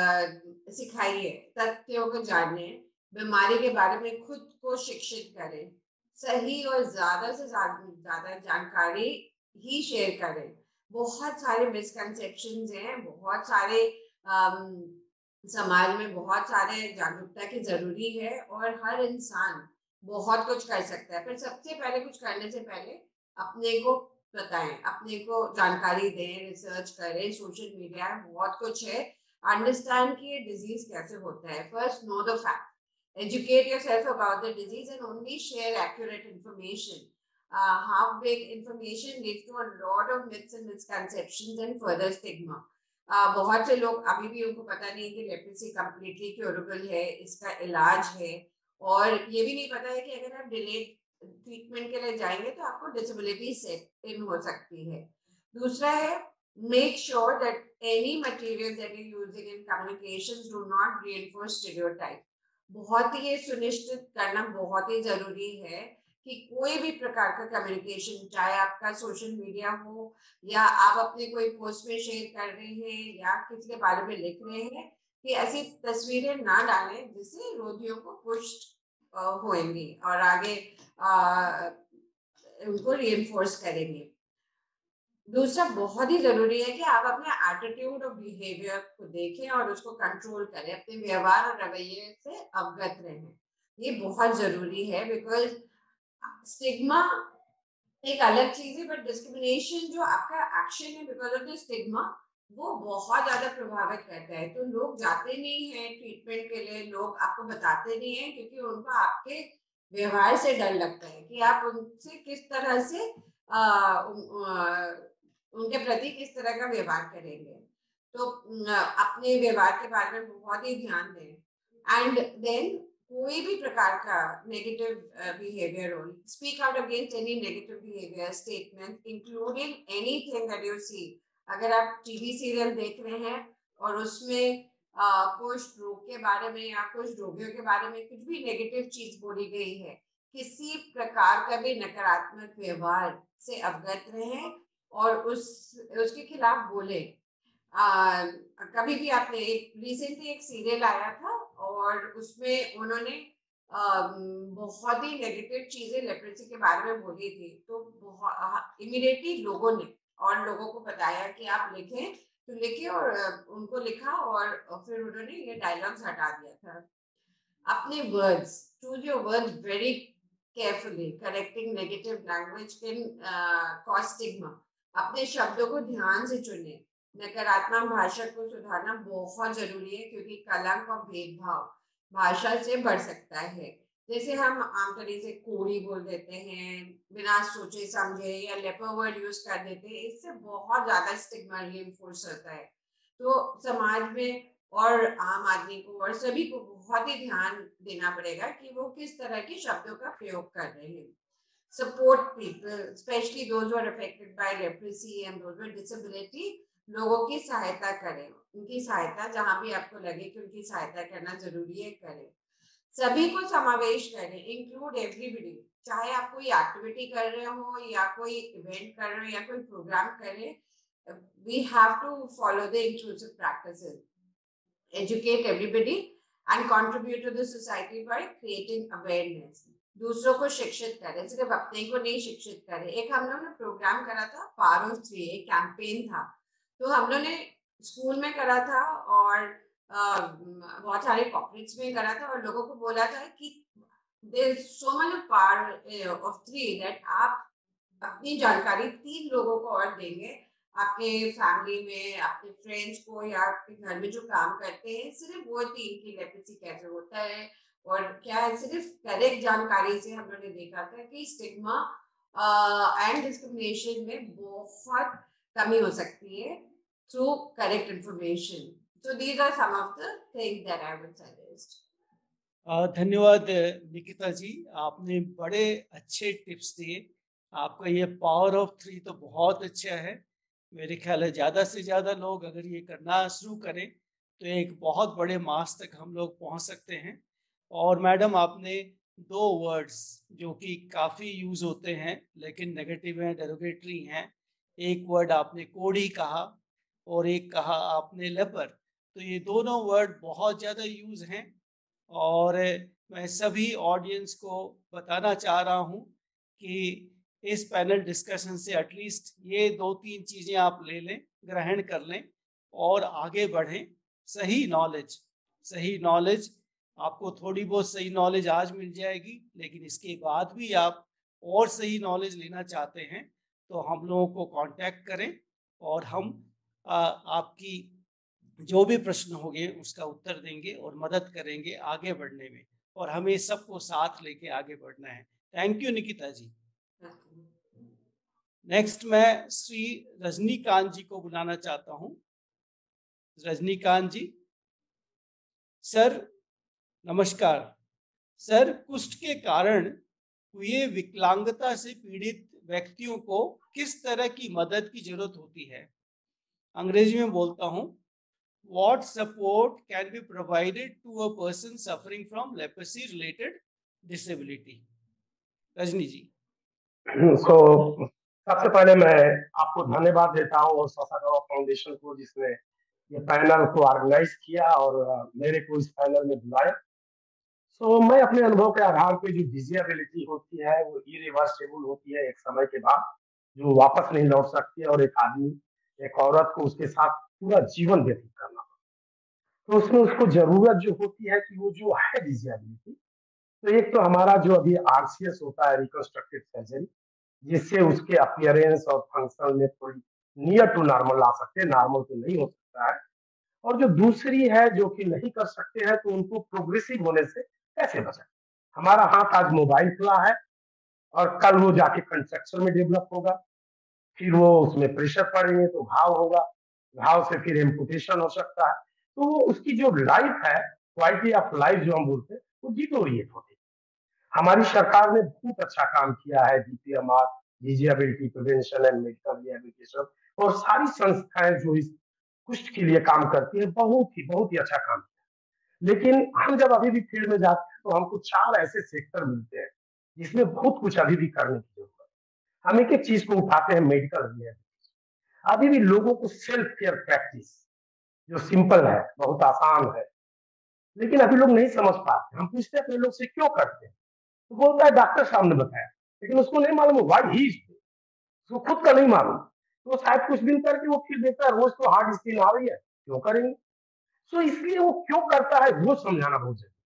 [SPEAKER 6] सिखाइए, तथ्यों को जाने, बीमारी के बारे में खुद को शिक्षित करें, सही और ज्यादा से ज्यादा जानकारी ही शेयर करें। बहुत सारे मिसकंसेप्शंस हैं, बहुत सारे आम, समाज में बहुत सारे जागरूकता की जरूरी है और हर इंसान बहुत कुछ कर सकता है। पर सबसे पहले कुछ करने से पहले अपने को बताएं, अपने को जानकारी दें, रिसर्च करें। सोशल मीडिया बहुत कुछ है, अंडरस्टैंड कि ये डिजीज कैसे होता है। First know the fact, educate yourself about the disease and only share accurate information. Uh, half-baked information leads to a lot of myths and misconceptions and further stigma. uh, बहुत से लोग अभी भी उनको पता नहीं कि लेप्रेसी कंप्लीटली क्योरेबल है, इसका इलाज है, और ये भी नहीं पता है कि अगर आप डिलेड ट्रीटमेंट के लिए जाएंगे तो आपको डिसेबिलिटी सेट इन हो सकती है। दूसरा है make sure that any materials that you're using in communications do not reinforce stereotype. बहुत ही ये सुनिश्चित करना बहुत ही जरूरी है कि कोई भी प्रकार का कम्युनिकेशन, चाहे आपका सोशल मीडिया हो या आप अपने कोई पोस्ट में शेयर कर रहे हैं या किसी के बारे में लिख रहे हैं, कि ऐसी तस्वीरें ना डालें जिससे रोगियों को पुष्ट होंगी और आगे आ, उनको रिइंफोर्स करेंगे। दूसरा बहुत ही जरूरी है कि आप अपने एटीट्यूड और बिहेवियर को देखें और उसको कंट्रोल करें, अपने व्यवहार और रवैये से अवगत रहें। ये बहुत जरूरी है, बिकॉज स्टिग्मा एक अलग चीज है, बट डिस्क्रिमिनेशन जो आपका एक्शन है बिकॉज ऑफ द स्टिग्मा, वो बहुत ज्यादा प्रभावित करता है। तो लोग जाते नहीं हैं ट्रीटमेंट के लिए, लोग आपको बताते नहीं है क्योंकि उनको आपके व्यवहार से डर लगता है कि आप उनसे किस तरह से आ, आ, उनके प्रति किस तरह का व्यवहार करेंगे। तो अपने व्यवहार के बारे में बहुत ही ध्यान दें। एंड देन कोई भी प्रकार का नेगेटिव बिहेवियर हो, speak out against any negative behaviour statement including anything that you see. अगर आप टीवी सीरियल देख रहे हैं और उसमें आ, कुछ रोग के बारे में या कुछ रोगियों के बारे में कुछ भी नेगेटिव चीज बोली गई है, किसी प्रकार का भी नकारात्मक व्यवहार से अवगत रहें और उस उसके खिलाफ बोले। आ, कभी भी आपने एक रिसेंटली एक सीरियल आया था और उसमें उन्होंने बहुत ही नेगेटिव चीजें लेप्रेसी के बारे में बोली थी, तो इमीडिएटली लोगों ने और लोगों को बताया कि आप लिखें, तो लिखे और उनको लिखा और फिर उन्होंने ये डायलॉग्स हटा दिया था। अपने words, choose your words very carefully, correcting negative language can cause stigma. अपने शब्दों को ध्यान से चुने, नकारात्मक भाषा को सुधारना बहुत जरूरी है क्योंकि कलंक और भेदभाव भाषा से बढ़ सकता है। जैसे हम आम तरीके से कोड़ी बोल देते हैं, बिना सोचे समझे, या लेपर वर्ड यूज कर देते हैं, इससे बहुत ज्यादा स्टिग्मा रिइंफोर्स होता है। तो समाज में और आम आदमी को और सभी को बहुत ही ध्यान देना पड़ेगा कि वो किस तरह के शब्दों का प्रयोग कर रहे हैं। Support people, especially those who are affected by leprosy and those with disability. लोगों की सहायता करें, उनकी सहायता जहाँ भी आपको लगे कि उनकी सहायता करना जरूरी है करें। सभी को समावेश करें, इंक्लूड एवरीबडी। चाहे आप कोई एक्टिविटी कर रहे हो या कोई इवेंट कर रहे हो या कोई प्रोग्राम कर रहे, we have to follow the inclusive practices, educate everybody and contribute to the society by creating awareness. दूसरों को शिक्षित करें, सिर्फ अपने को नहीं शिक्षित करें। एक हम लोगों ने प्रोग्राम करा था पारो थ्री, एक कैंपेन था, तो हम लोगों ने स्कूल में करा था और आ, बहुत सारे कॉर्पोरेट्स में करा था और लोगों को बोला था कि there is so much power of three that आप अपनी जानकारी तीन लोगों को और देंगे, आपके फैमिली में आपके फ्रेंड्स को या आपके घर में जो काम करते हैं, सिर्फ वो तीन की लेप्रोसी कैसे होता है और क्या है, सिर्फ करेक्ट जानकारी से हम लोगों ने देखा था कि स्टिग्मा एंड डिस्क्रिमिनेशन में बहुत कमी हो सकती है through correct information. So these are some of the things that I would suggest.
[SPEAKER 1] धन्यवाद निकिता जी, आपने बड़े अच्छे टिप्स दिए. आपका ये पावर ऑफ थ्री तो बहुत अच्छा है. मेरे ख्याल है ज़्यादा से ज़्यादा लोग अगर ये करना शुरू करें तो एक बहुत बड़े मास तक हम लोग पहुंच सकते हैं. और मैडम, आपने दो वर्ड्स जो कि काफ़ी यूज़ होते हैं लेकिन नेगेटिव हैं, डेरोगेटरी हैं. एक वर्ड आपने कोढ़ी कहा और एक कहा आपने लेपर. तो ये दोनों वर्ड बहुत ज़्यादा यूज़ हैं और मैं सभी ऑडियंस को बताना चाह रहा हूँ कि इस पैनल डिस्कशन से एटलीस्ट ये दो तीन चीज़ें आप ले लें, ग्रहण कर लें और आगे बढ़ें. सही नॉलेज सही नॉलेज आपको थोड़ी बहुत सही नॉलेज आज मिल जाएगी, लेकिन इसके बाद भी आप और सही नॉलेज लेना चाहते हैं तो हम लोगों को कांटेक्ट करें और हम आ, आपकी जो भी प्रश्न होंगे उसका उत्तर देंगे और मदद करेंगे आगे बढ़ने में. और हमें सबको साथ लेके आगे बढ़ना है. Thank you Nikita ji. Next मैं श्री रजनीकांत जी को बुलाना चाहता हूँ. रजनीकांत जी. सर नमस्कार. सर, कुष्ठ के कारण हुए विकलांगता से पीड़ित व्यक्तियों को किस तरह की मदद की जरूरत होती है? अंग्रेजी में बोलता हूँ. What support can be provided to a person suffering from leprosy related disability? Rajni ji.
[SPEAKER 7] so, सबसे पहले मैं आपको धन्यवाद देता हूँ और सासाराव फाउंडेशन को जिसने ये पैनल को ऑर्गेनाइज किया और मेरे को इस पैनल में बुलाया. सो so, मैं अपने अनुभव के आधार पे जो डिसेबिलिटी होती है वो इरिवर्सिबल होती है एक समय के बाद, जो वापस नहीं लौट सकती है और एक आदमी एक औरत को उसके साथ पूरा जीवन व्यतीत करना. तो उसमें उसको जरूरत जो होती है कि वो जो है डिसेबिलिटी, तो एक तो हमारा जो अभी आरसीएस होता है, रिकंस्ट्रक्टिव सर्जरी, जिससे उसके अपीयरेंस और फंक्शन में थोड़ी नियर टू नॉर्मल ला सकते हैं. नॉर्मल तो नहीं हो सकता है. और जो दूसरी है जो कि नहीं कर सकते हैं तो उनको प्रोग्रेसिव होने से कैसे बचाएं. हमारा हाथ आज मोबाइल खुला है और कल वो जाके कंस्ट्रक्शन में डेवलप होगा, फिर वो उसमें प्रेशर पड़ेंगे तो घाव होगा, घाव से फिर एम्पुटेशन हो सकता है. तो उसकी जो लाइफ है, क्वालिटी ऑफ लाइफ जो हम बोलते हैं, वो डिटोरिएट होती है. हमारी सरकार ने बहुत अच्छा काम किया है. DPMR, disability prevention and medical rehabilitation और सारी संस्थाएं जो इस कुष्ठ के लिए काम करती है, बहुत ही बहुत ही अच्छा काम किया. लेकिन हम जब अभी भी फील्ड में जाते हैं तो हमको चार ऐसे सेक्टर मिलते हैं जिसमें बहुत कुछ अभी भी करने की जरूरत है. हम एक एक चीज को उठाते हैं. मेडिकल रिहेबिलिटेशन, अभी भी लोगों को सेल्फ केयर प्रैक्टिस जो सिंपल है, बहुत आसान है, लेकिन अभी लोग नहीं समझ पाते. हम पूछते हैं अपने लोग से क्यों करते हैं, तो बोलता है डॉक्टर साहब ने बताया, लेकिन उसको नहीं मालूम व्हाट ही इज, उसको खुद का नहीं मालूम. तो शायद कुछ दिन करके वो फिर देखता है रोज तो हार्ट स्किन आ रही है, क्यों करेंगे. सो इसलिए वो क्यों करता है वो समझाना बहुत जरूरी.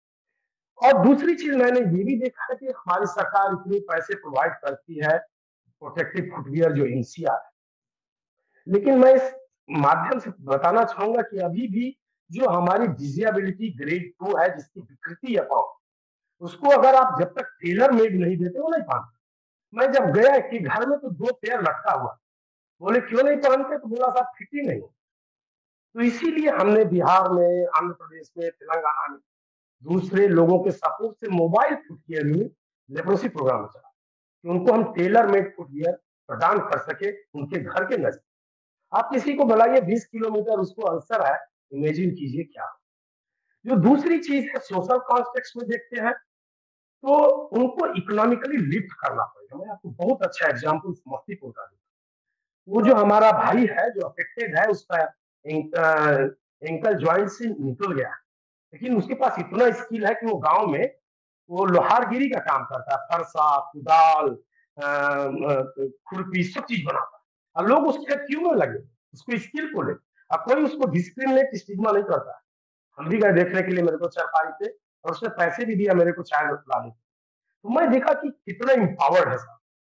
[SPEAKER 7] और दूसरी चीज मैंने ये भी देखा है कि हमारी सरकार इतने पैसे प्रोवाइड करती है प्रोटेक्टिव फुटवियर जो एनसीआर है, लेकिन मैं इस माध्यम से बताना चाहूंगा कि अभी भी जो हमारी डिसेबिलिटी ग्रेड टू है जिसकी विकृति है पाँव, उसको अगर आप जब तक टेलर मेड नहीं देते वो नहीं पहनते. मैं जब गया कि घर में तो दो पेयर लटका हुआ, बोले क्यों नहीं पहनते, तो बोला साहब फिट ही नहीं. तो इसीलिए हमने बिहार में, आंध्र प्रदेश में, तेलंगाना में दूसरे लोगों के सपोर्ट से mobile footwear unit leprosy programme चला कि उनको हम टेलर मेड फुटवियर प्रदान कर सके उनके घर के नजदीक. आप किसी को बुलाइए बीस किलोमीटर, उसको अल्सर है, इमेजिन कीजिए क्या. जो दूसरी चीज है सोशल कॉन्टेक्स्ट में देखते हैं तो उनको इकोनॉमिकली लिफ्ट करना पड़ेगा. मैं आपको बहुत अच्छा एग्जांपल समस्तीपुर का दूंगा. वो जो हमारा भाई है जो अफेक्टेड है, उसका एंकल जॉइंट से निकल गया, लेकिन उसके पास इतना स्किल है कि वो गांव में वो लोहारगिरी का काम करता है. फरसा, कुदाल, खुरपी सब चीज बनाता है. और लोग उसके क्यों में लगे, उसको स्किल को ले. अब कोई उसको डिस्क्रिमिनेट स्टिग्मा नहीं करता है. हम भी गए देखने के लिए, मेरे को चरपाई पे, और उसने पैसे भी दिया मेरे को चाय लाने. तो मैं देखा कि कितना इम्पावर्ड है.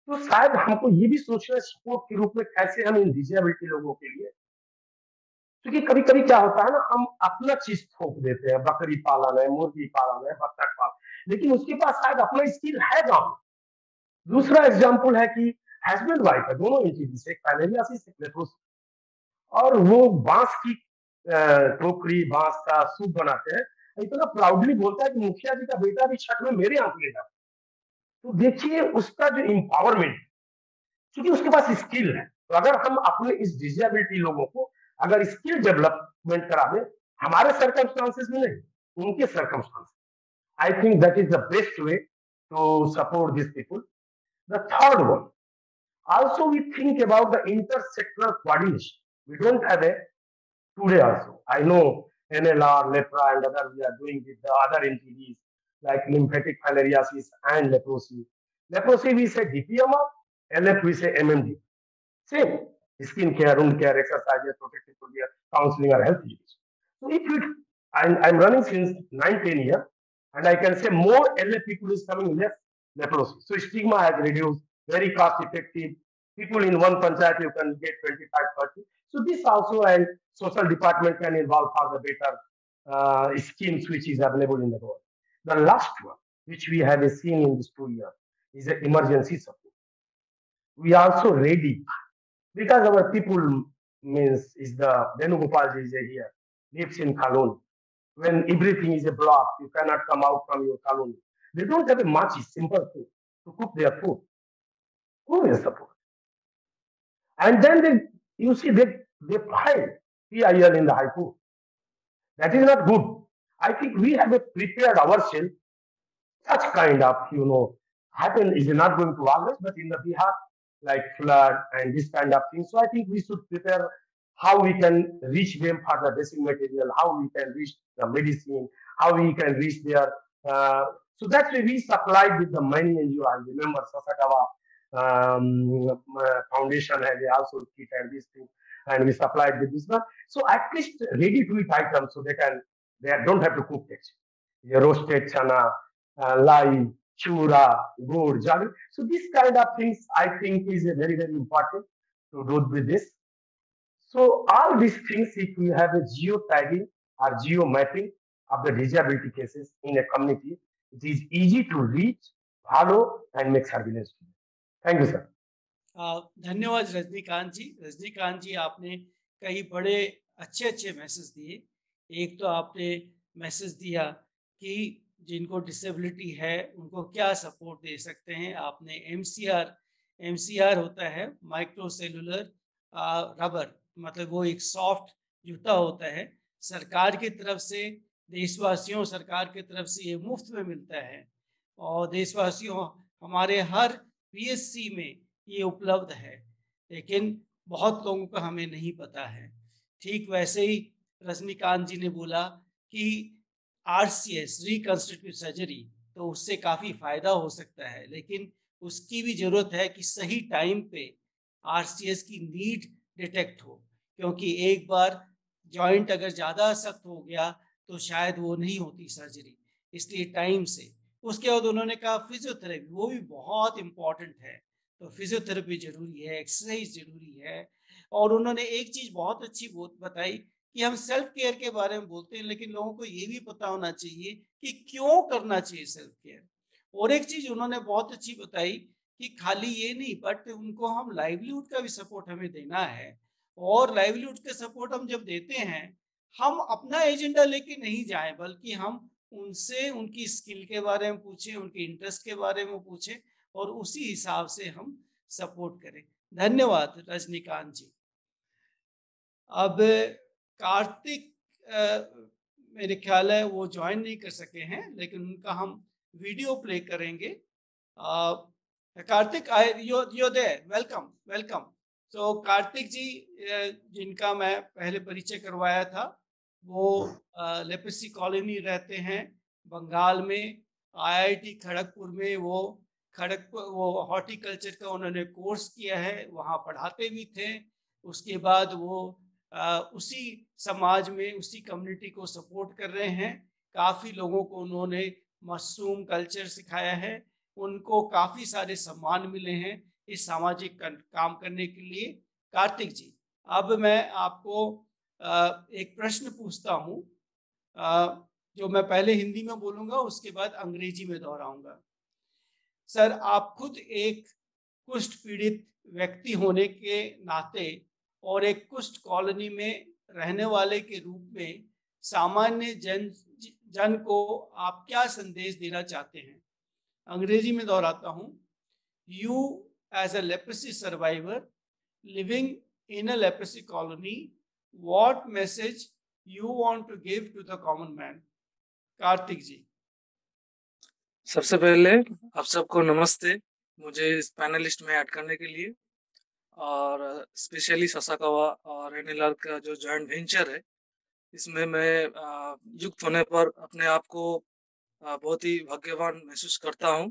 [SPEAKER 7] तो शायद हमको ये भी सोचना सपोर्ट के रूप में कैसे हम इन डिजेबिलिटी लोगों के लिए, क्योंकि कभी कभी क्या होता है ना, हम अपना चीज थोप देते हैं, बकरी पालन है, मुर्गी पालन है, बत्तख पालन, लेकिन उसके पास शायद अपना स्किल है गाँव। दूसरा एग्जाम्पल है कि हस्बैंड वाइफ है, दोनों एंटिटीज से, फाइलेरियासिस, लेप्रोसिस, और वो बांस की टोकरी, बांस का सूप बनाते हैं, इतना प्राउडली बोलता है कि मुखिया जी का बेटा भी छठ में मेरे यहाँ लेगा। तो देखिए उसका जो एम्पावरमेंट, क्योंकि उसके पास स्किल है। तो अगर हम अपने इस डिजेबिलिटी लोगों को अगर स्किल डेवलपमेंट करा दें, हमारे सर्कमस्टांसेस में नहीं, उनके circumstances, I think that is the best way to support this people. The third one, also we think about the intersectoral coordination. We don't have a today also. I know N L R, lepra and other we are doing with the other entities like lymphatic filariasis and leprosy. Leprosy we say D P M R, L F we say M M D. Same, skin care, wound care, exercises, protective footwear, counseling or health education. So if we, I'm, I'm running since nine, ten years, and I can say more L F people is coming, less leprosy. So stigma has reduced, very cost effective. People in one panchayat, you can get twenty-five, thirty. So this also, and social department can involve for the better uh, schemes which is available in the world. The last one, which we have seen in these two years, is the emergency support. We are also ready, because our people means is the Venugopal is here, lives in colony. When everything is a block, you cannot come out from your colony. They don't have a much simple food to cook their food. Who will support? And then they, you see, they, they filed P I L in the High Court. That is not good. I think we have prepared ourselves. Such kind of, you know, happen is not going to always, but in the Bihar, like flood and this kind of thing. So I think we should prepare how we can reach them for the basic material, how we can reach the medicine, how we can reach their. Uh, so that's why we supplied with the money, and you I remember Sasakawa um, uh, Foundation has also kit and this thing, and we supplied with this one. So at least ready to eat items, so they can they don't have to cook it. The roasted chana, uh, lai, chura, gourd, jaggery. So this kind of things I think is a very very important to do with this. So all these things, if we have a geo tagging or geo mapping of the disability cases in a community, it is easy to reach, follow, and make surveillance. Thank you, sir.
[SPEAKER 1] धन्यवाद रजनीकांत जी। रजनीकांत जी, आपने कई बड़े अच्छे अच्छे message दिए। एक तो आपने मैसेज दिया कि जिनको डिसेबिलिटी है उनको क्या सपोर्ट दे सकते हैं। आपने एमसीआर एमसीआर होता है माइक्रो सेलुलर रबर, मतलब वो एक सॉफ्ट जूता होता है, सरकार की तरफ से देशवासियों सरकार की तरफ से ये मुफ्त में मिलता है, और देशवासियों हमारे हर पीएससी में ये उपलब्ध है, लेकिन बहुत लोगों को हमें नहीं पता है। ठीक वैसे ही रजनीकांत जी ने बोला कि आरसीएस रिकंस्ट्रक्टिव सर्जरी, तो उससे काफ़ी फ़ायदा हो सकता है, लेकिन उसकी भी ज़रूरत है कि सही टाइम पे आरसीएस की नीड डिटेक्ट हो, क्योंकि एक बार जॉइंट अगर ज़्यादा सख्त हो गया तो शायद वो नहीं होती सर्जरी, इसलिए टाइम से। उसके बाद उन्होंने कहा फिजियोथेरेपी, वो भी बहुत इम्पॉर्टेंट है, तो फिजियोथेरेपी ज़रूरी है, एक्सरसाइज ज़रूरी है। और उन्होंने एक चीज़ बहुत अच्छी बताई कि हम सेल्फ केयर के बारे में बोलते हैं, लेकिन लोगों को ये भी पता होना चाहिए कि क्यों करना चाहिए सेल्फ केयर। और एक चीज़ उन्होंने बहुत अच्छी बताई कि खाली ये नहीं, बट उनको हम लाइवलीहुड का भी सपोर्ट हमें देना है, और लाइवलीहुड का सपोर्ट हम जब देते हैं, हम अपना एजेंडा लेके नहीं जाएं, बल्कि हम उनसे उनकी स्किल के बारे में पूछें, उनके इंटरेस्ट के बारे में पूछें, और उसी हिसाब से हम सपोर्ट करें। धन्यवाद रजनीकांत जी। अब कार्तिक मेरे ख्याल है वो ज्वाइन नहीं कर सके हैं, लेकिन उनका हम वीडियो प्ले करेंगे। Kartik, I you you there, welcome welcome. तो कार्तिक जी, जिनका मैं पहले परिचय करवाया था, वो लेप्रोसी कॉलोनी रहते हैं बंगाल में, आईआईटी खड़गपुर में वो खड़गपुर वो हॉर्टिकल्चर का उन्होंने कोर्स किया है, वहाँ पढ़ाते भी थे। उसके बाद वो आ, उसी समाज में उसी कम्युनिटी को सपोर्ट कर रहे हैं। काफ़ी लोगों को उन्होंने मशरूम कल्चर सिखाया है, उनको काफ़ी सारे सम्मान मिले हैं। इस सामाजिक काम करने के लिए। कार्तिक जी, अब मैं आपको एक प्रश्न पूछता हूँ, जो मैं पहले हिंदी में बोलूँगा, उसके बाद अंग्रेजी में दोहराऊंगा। सर, आप खुद एक कुष्ठ पीड़ित व्यक्ति होने के नाते और एक कुष्ठ कॉलोनी में रहने वाले के रूप में सामान्य जन जन को आप क्या संदेश देना चाहते हैं? अंग्रेजी में दोहराता हूँ। You as a leprosy survivor living in a leprosy colony, what message you want to give to the common man? Kartik ji.
[SPEAKER 8] सबसे पहले आप सबको नमस्ते, मुझे इस पैनलिस्ट में ऐड करने के लिए, और स्पेशली ससाकावा और एनएलआर का जो जॉइंट वेंचर है, इसमें मैं युक्त होने पर अपने आप को बहुत ही भाग्यवान महसूस करता हूँ।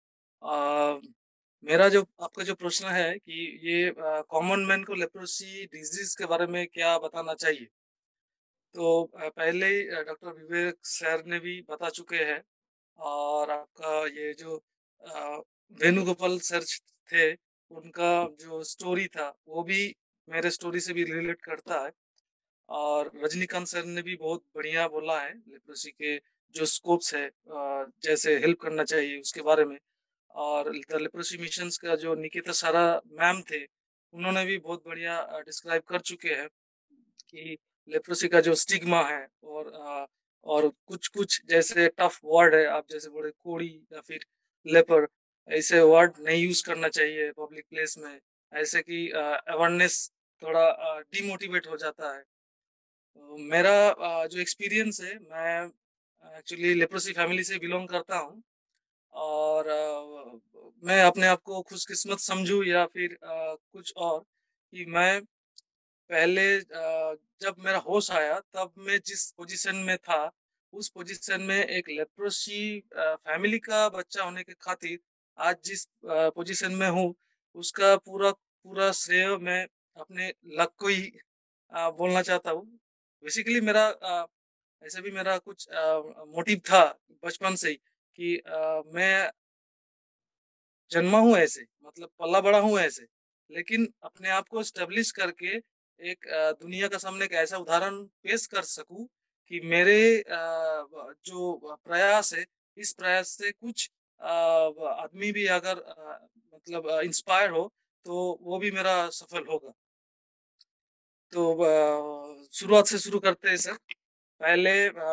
[SPEAKER 8] मेरा जो आपका जो प्रश्न है कि ये कॉमन मैन को लेप्रोसी डिजीज के बारे में क्या बताना चाहिए, तो पहले ही डॉक्टर विवेक सर ने भी बता चुके हैं, और आपका ये जो वेणुगोपाल सर थे, उनका जो स्टोरी था वो भी मेरे स्टोरी से भी रिलेट करता है, और रजनीकांत सर ने भी बहुत बढ़िया बोला है लेप्रोसी के जो स्कोप्स है, जैसे हेल्प करना चाहिए उसके बारे में। और द लेप्रोसी मिशंस का जो निकिता सारा मैम थे, उन्होंने भी बहुत बढ़िया डिस्क्राइब कर चुके हैं कि लेप्रोसी का जो स्टिग्मा है, और आ, और कुछ कुछ जैसे टफ वर्ड है, आप जैसे बोले कोड़ी या फिर लेपर, ऐसे वर्ड नहीं यूज करना चाहिए पब्लिक प्लेस में, ऐसे कि अवेयरनेस थोड़ा डिमोटिवेट हो जाता है। तो मेरा आ, जो एक्सपीरियंस है, मैं एक्चुअली लेप्रोसी फैमिली से बिलोंग करता हूँ, और आ, मैं अपने आप को खुशकिस्मत समझूं या फिर आ, कुछ और, कि मैं पहले जब मेरा होश आया तब मैं जिस पोजीशन में था, उस पोजीशन में एक लेप्रोसी फैमिली का बच्चा होने के खातिर आज जिस पोजीशन में हूँ, उसका पूरा पूरा श्रेय मैं अपने लक को ही बोलना चाहता हूँ। बेसिकली मेरा ऐसे भी मेरा कुछ मोटिव था बचपन से ही कि आ, मैं जन्मा हूँ ऐसे, मतलब पला बड़ा हूँ ऐसे, लेकिन अपने आप को स्टेब्लिश करके एक दुनिया का सामने एक ऐसा उदाहरण पेश कर सकूं कि मेरे जो प्रयास है, इस प्रयास से कुछ आदमी भी अगर मतलब इंस्पायर हो तो वो भी मेरा सफल होगा। तो शुरुआत से शुरू करते हैं सर। पहले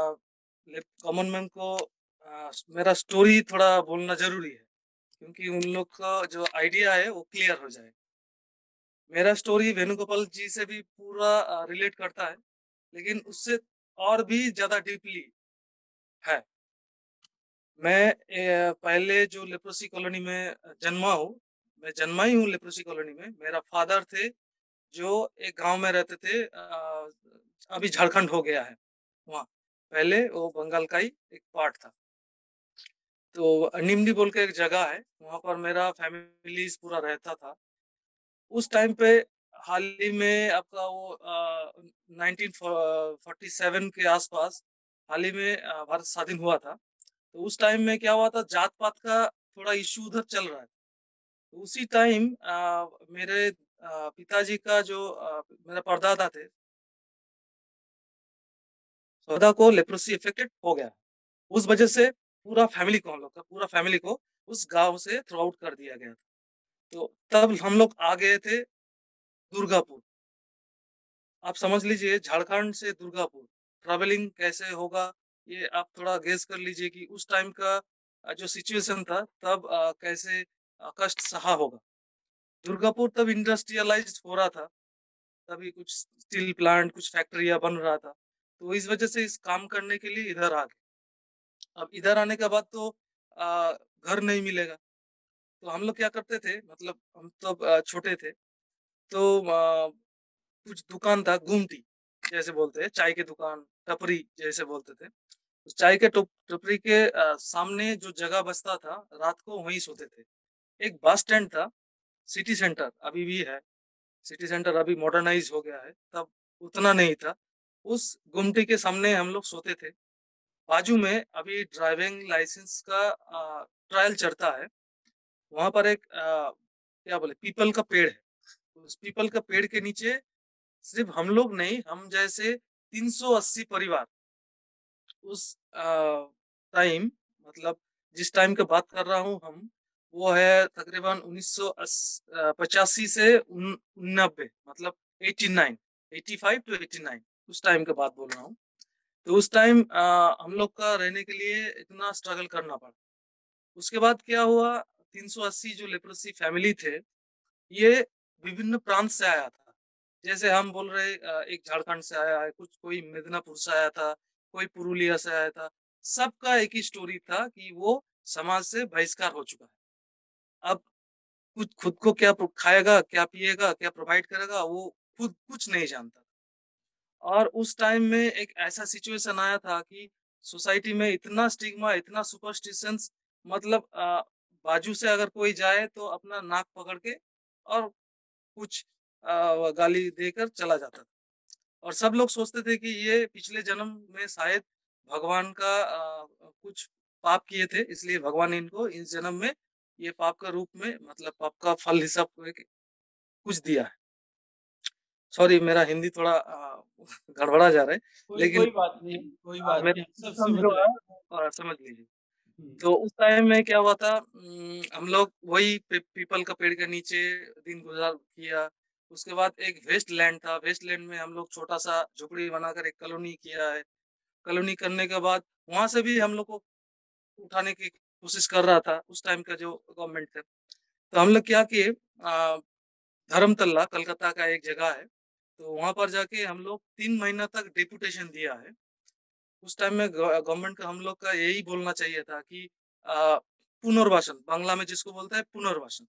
[SPEAKER 8] कॉमन मैन को आ, मेरा स्टोरी थोड़ा बोलना जरूरी है, क्योंकि उन लोग का जो आइडिया है वो क्लियर हो जाए। मेरा स्टोरी वेणुगोपाल जी से भी पूरा रिलेट करता है, लेकिन उससे और भी ज्यादा डीपली है। मैं ए, पहले जो लेप्रोसी कॉलोनी में जन्मा हूँ, मैं जन्मा ही हूँ लेप्रोसी कॉलोनी में। मेरा फादर थे जो एक गांव में रहते थे, आ, अभी झारखंड हो गया है वहाँ, पहले वो बंगाल का ही एक पार्ट था। तो निम्नी बोल के एक जगह है, वहाँ पर मेरा फैमिली पूरा रहता था। उस टाइम पे हाल ही में आपका वो नाइनटीन फोर्टी सेवन के आसपास हाल ही में भारत स्वाधीन हुआ था। तो उस टाइम में क्या हुआ था, जात पात का थोड़ा इशू उधर चल रहा है। तो उसी टाइम मेरे पिताजी का जो आ, मेरा परदादा थे, दादा को लेप्रोसी इफेक्टेड हो गया। उस वजह से पूरा फैमिली को हम लोग का पूरा फैमिली को उस गांव से थ्रू आउट कर दिया गया था। तो तब हम लोग आ गए थे दुर्गापुर। आप समझ लीजिए झारखंड से दुर्गापुर ट्रैवलिंग कैसे होगा, ये आप थोड़ा गेस कर लीजिए कि उस टाइम का जो सिचुएशन था तब आ, कैसे आ, कष्ट सहा होगा। दुर्गापुर तब इंडस्ट्रियलाइज हो रहा था, तभी कुछ स्टील प्लांट, कुछ फैक्ट्रियां बन रहा था। तो इस वजह से इस काम करने के लिए इधर आ गए। अब इधर आने के बाद तो आ, घर नहीं मिलेगा, तो हम लोग क्या करते थे, मतलब हम तो छोटे थे, तो आ, कुछ दुकान था, गुमटी जैसे बोलते हैं, चाय के दुकान, टपरी जैसे बोलते थे। तो चाय के टपरी के आ, सामने जो जगह बचता था, रात को वहीं सोते थे। एक बस स्टैंड था, सिटी सेंटर अभी भी है, सिटी सेंटर अभी मॉडर्नाइज हो गया है, तब उतना नहीं था। उस गुमटी के सामने हम लोग सोते थे। बाजू में अभी ड्राइविंग लाइसेंस का ट्रायल चलता है, वहां पर एक क्या बोले पीपल का पेड़ है, उस पीपल का पेड़ के नीचे सिर्फ हम लोग नहीं, हम जैसे तीन सौ अस्सी परिवार उस टाइम, मतलब जिस टाइम की बात कर रहा हूँ हम, वो है तकरीबन उन्नीस सौ पचासी से नब्बे, मतलब नवासी, पचासी टू नवासी, उस टाइम की बात बोल रहा हूँ। तो उस टाइम हम लोग का रहने के लिए इतना स्ट्रगल करना पड़ा। उसके बाद क्या हुआ, तीन सौ अस्सी जो लेप्रोसी फैमिली थे, ये विभिन्न प्रांत से आया था। जैसे हम बोल रहे एक झारखंड से आया है, कुछ कोई मिदनापुर से आया था, कोई पुरुलिया से आया था। सबका एक ही स्टोरी था कि वो समाज से बहिष्कार हो चुका है। अब कुछ खुद को क्या खाएगा, क्या पिएगा, क्या प्रोवाइड करेगा, वो खुद कुछ नहीं जानता। और उस टाइम में एक ऐसा सिचुएशन आया था कि सोसाइटी में इतना स्टिग्मा, इतना सुपरस्टिशंस, मतलब आ, बाजू से अगर कोई जाए तो अपना नाक पकड़ के और कुछ आ, गाली देकर चला जाता था। और सब लोग सोचते थे कि ये पिछले जन्म में शायद भगवान का आ, कुछ पाप किए थे, इसलिए भगवान ने इनको इस जन्म में ये पाप का रूप में, मतलब पाप का फल हिसाब कुछ दिया है। सॉरी, मेरा हिंदी थोड़ा गड़बड़ा जा रहा है,
[SPEAKER 1] कोई
[SPEAKER 8] लेकिन
[SPEAKER 1] कोई बात नहीं, कोई बात नहीं, सब समझ
[SPEAKER 8] जो
[SPEAKER 1] रहे
[SPEAKER 8] है और समझ लीजिए। तो उस टाइम में क्या हुआ था, हम लोग वही पीपल का पेड़ के नीचे दिन गुजार किया। उसके बाद एक वेस्ट लैंड था, वेस्ट लैंड में हम लोग छोटा सा झोपड़ी बनाकर एक कॉलोनी किया है। कॉलोनी करने के बाद वहां से भी हम लोग को उठाने की कोशिश कर रहा था उस टाइम का जो गवर्नमेंट था। तो हम लोग क्या किए, धर्मतल्ला कलकत्ता का एक जगह है, तो वहां पर जाके हम लोग तीन महीना तक डेपुटेशन दिया है। उस टाइम में गवर्नमेंट का हम लोग का यही बोलना चाहिए था कि पुनर्वासन, बांग्ला में जिसको बोलता है पुनर्वासन।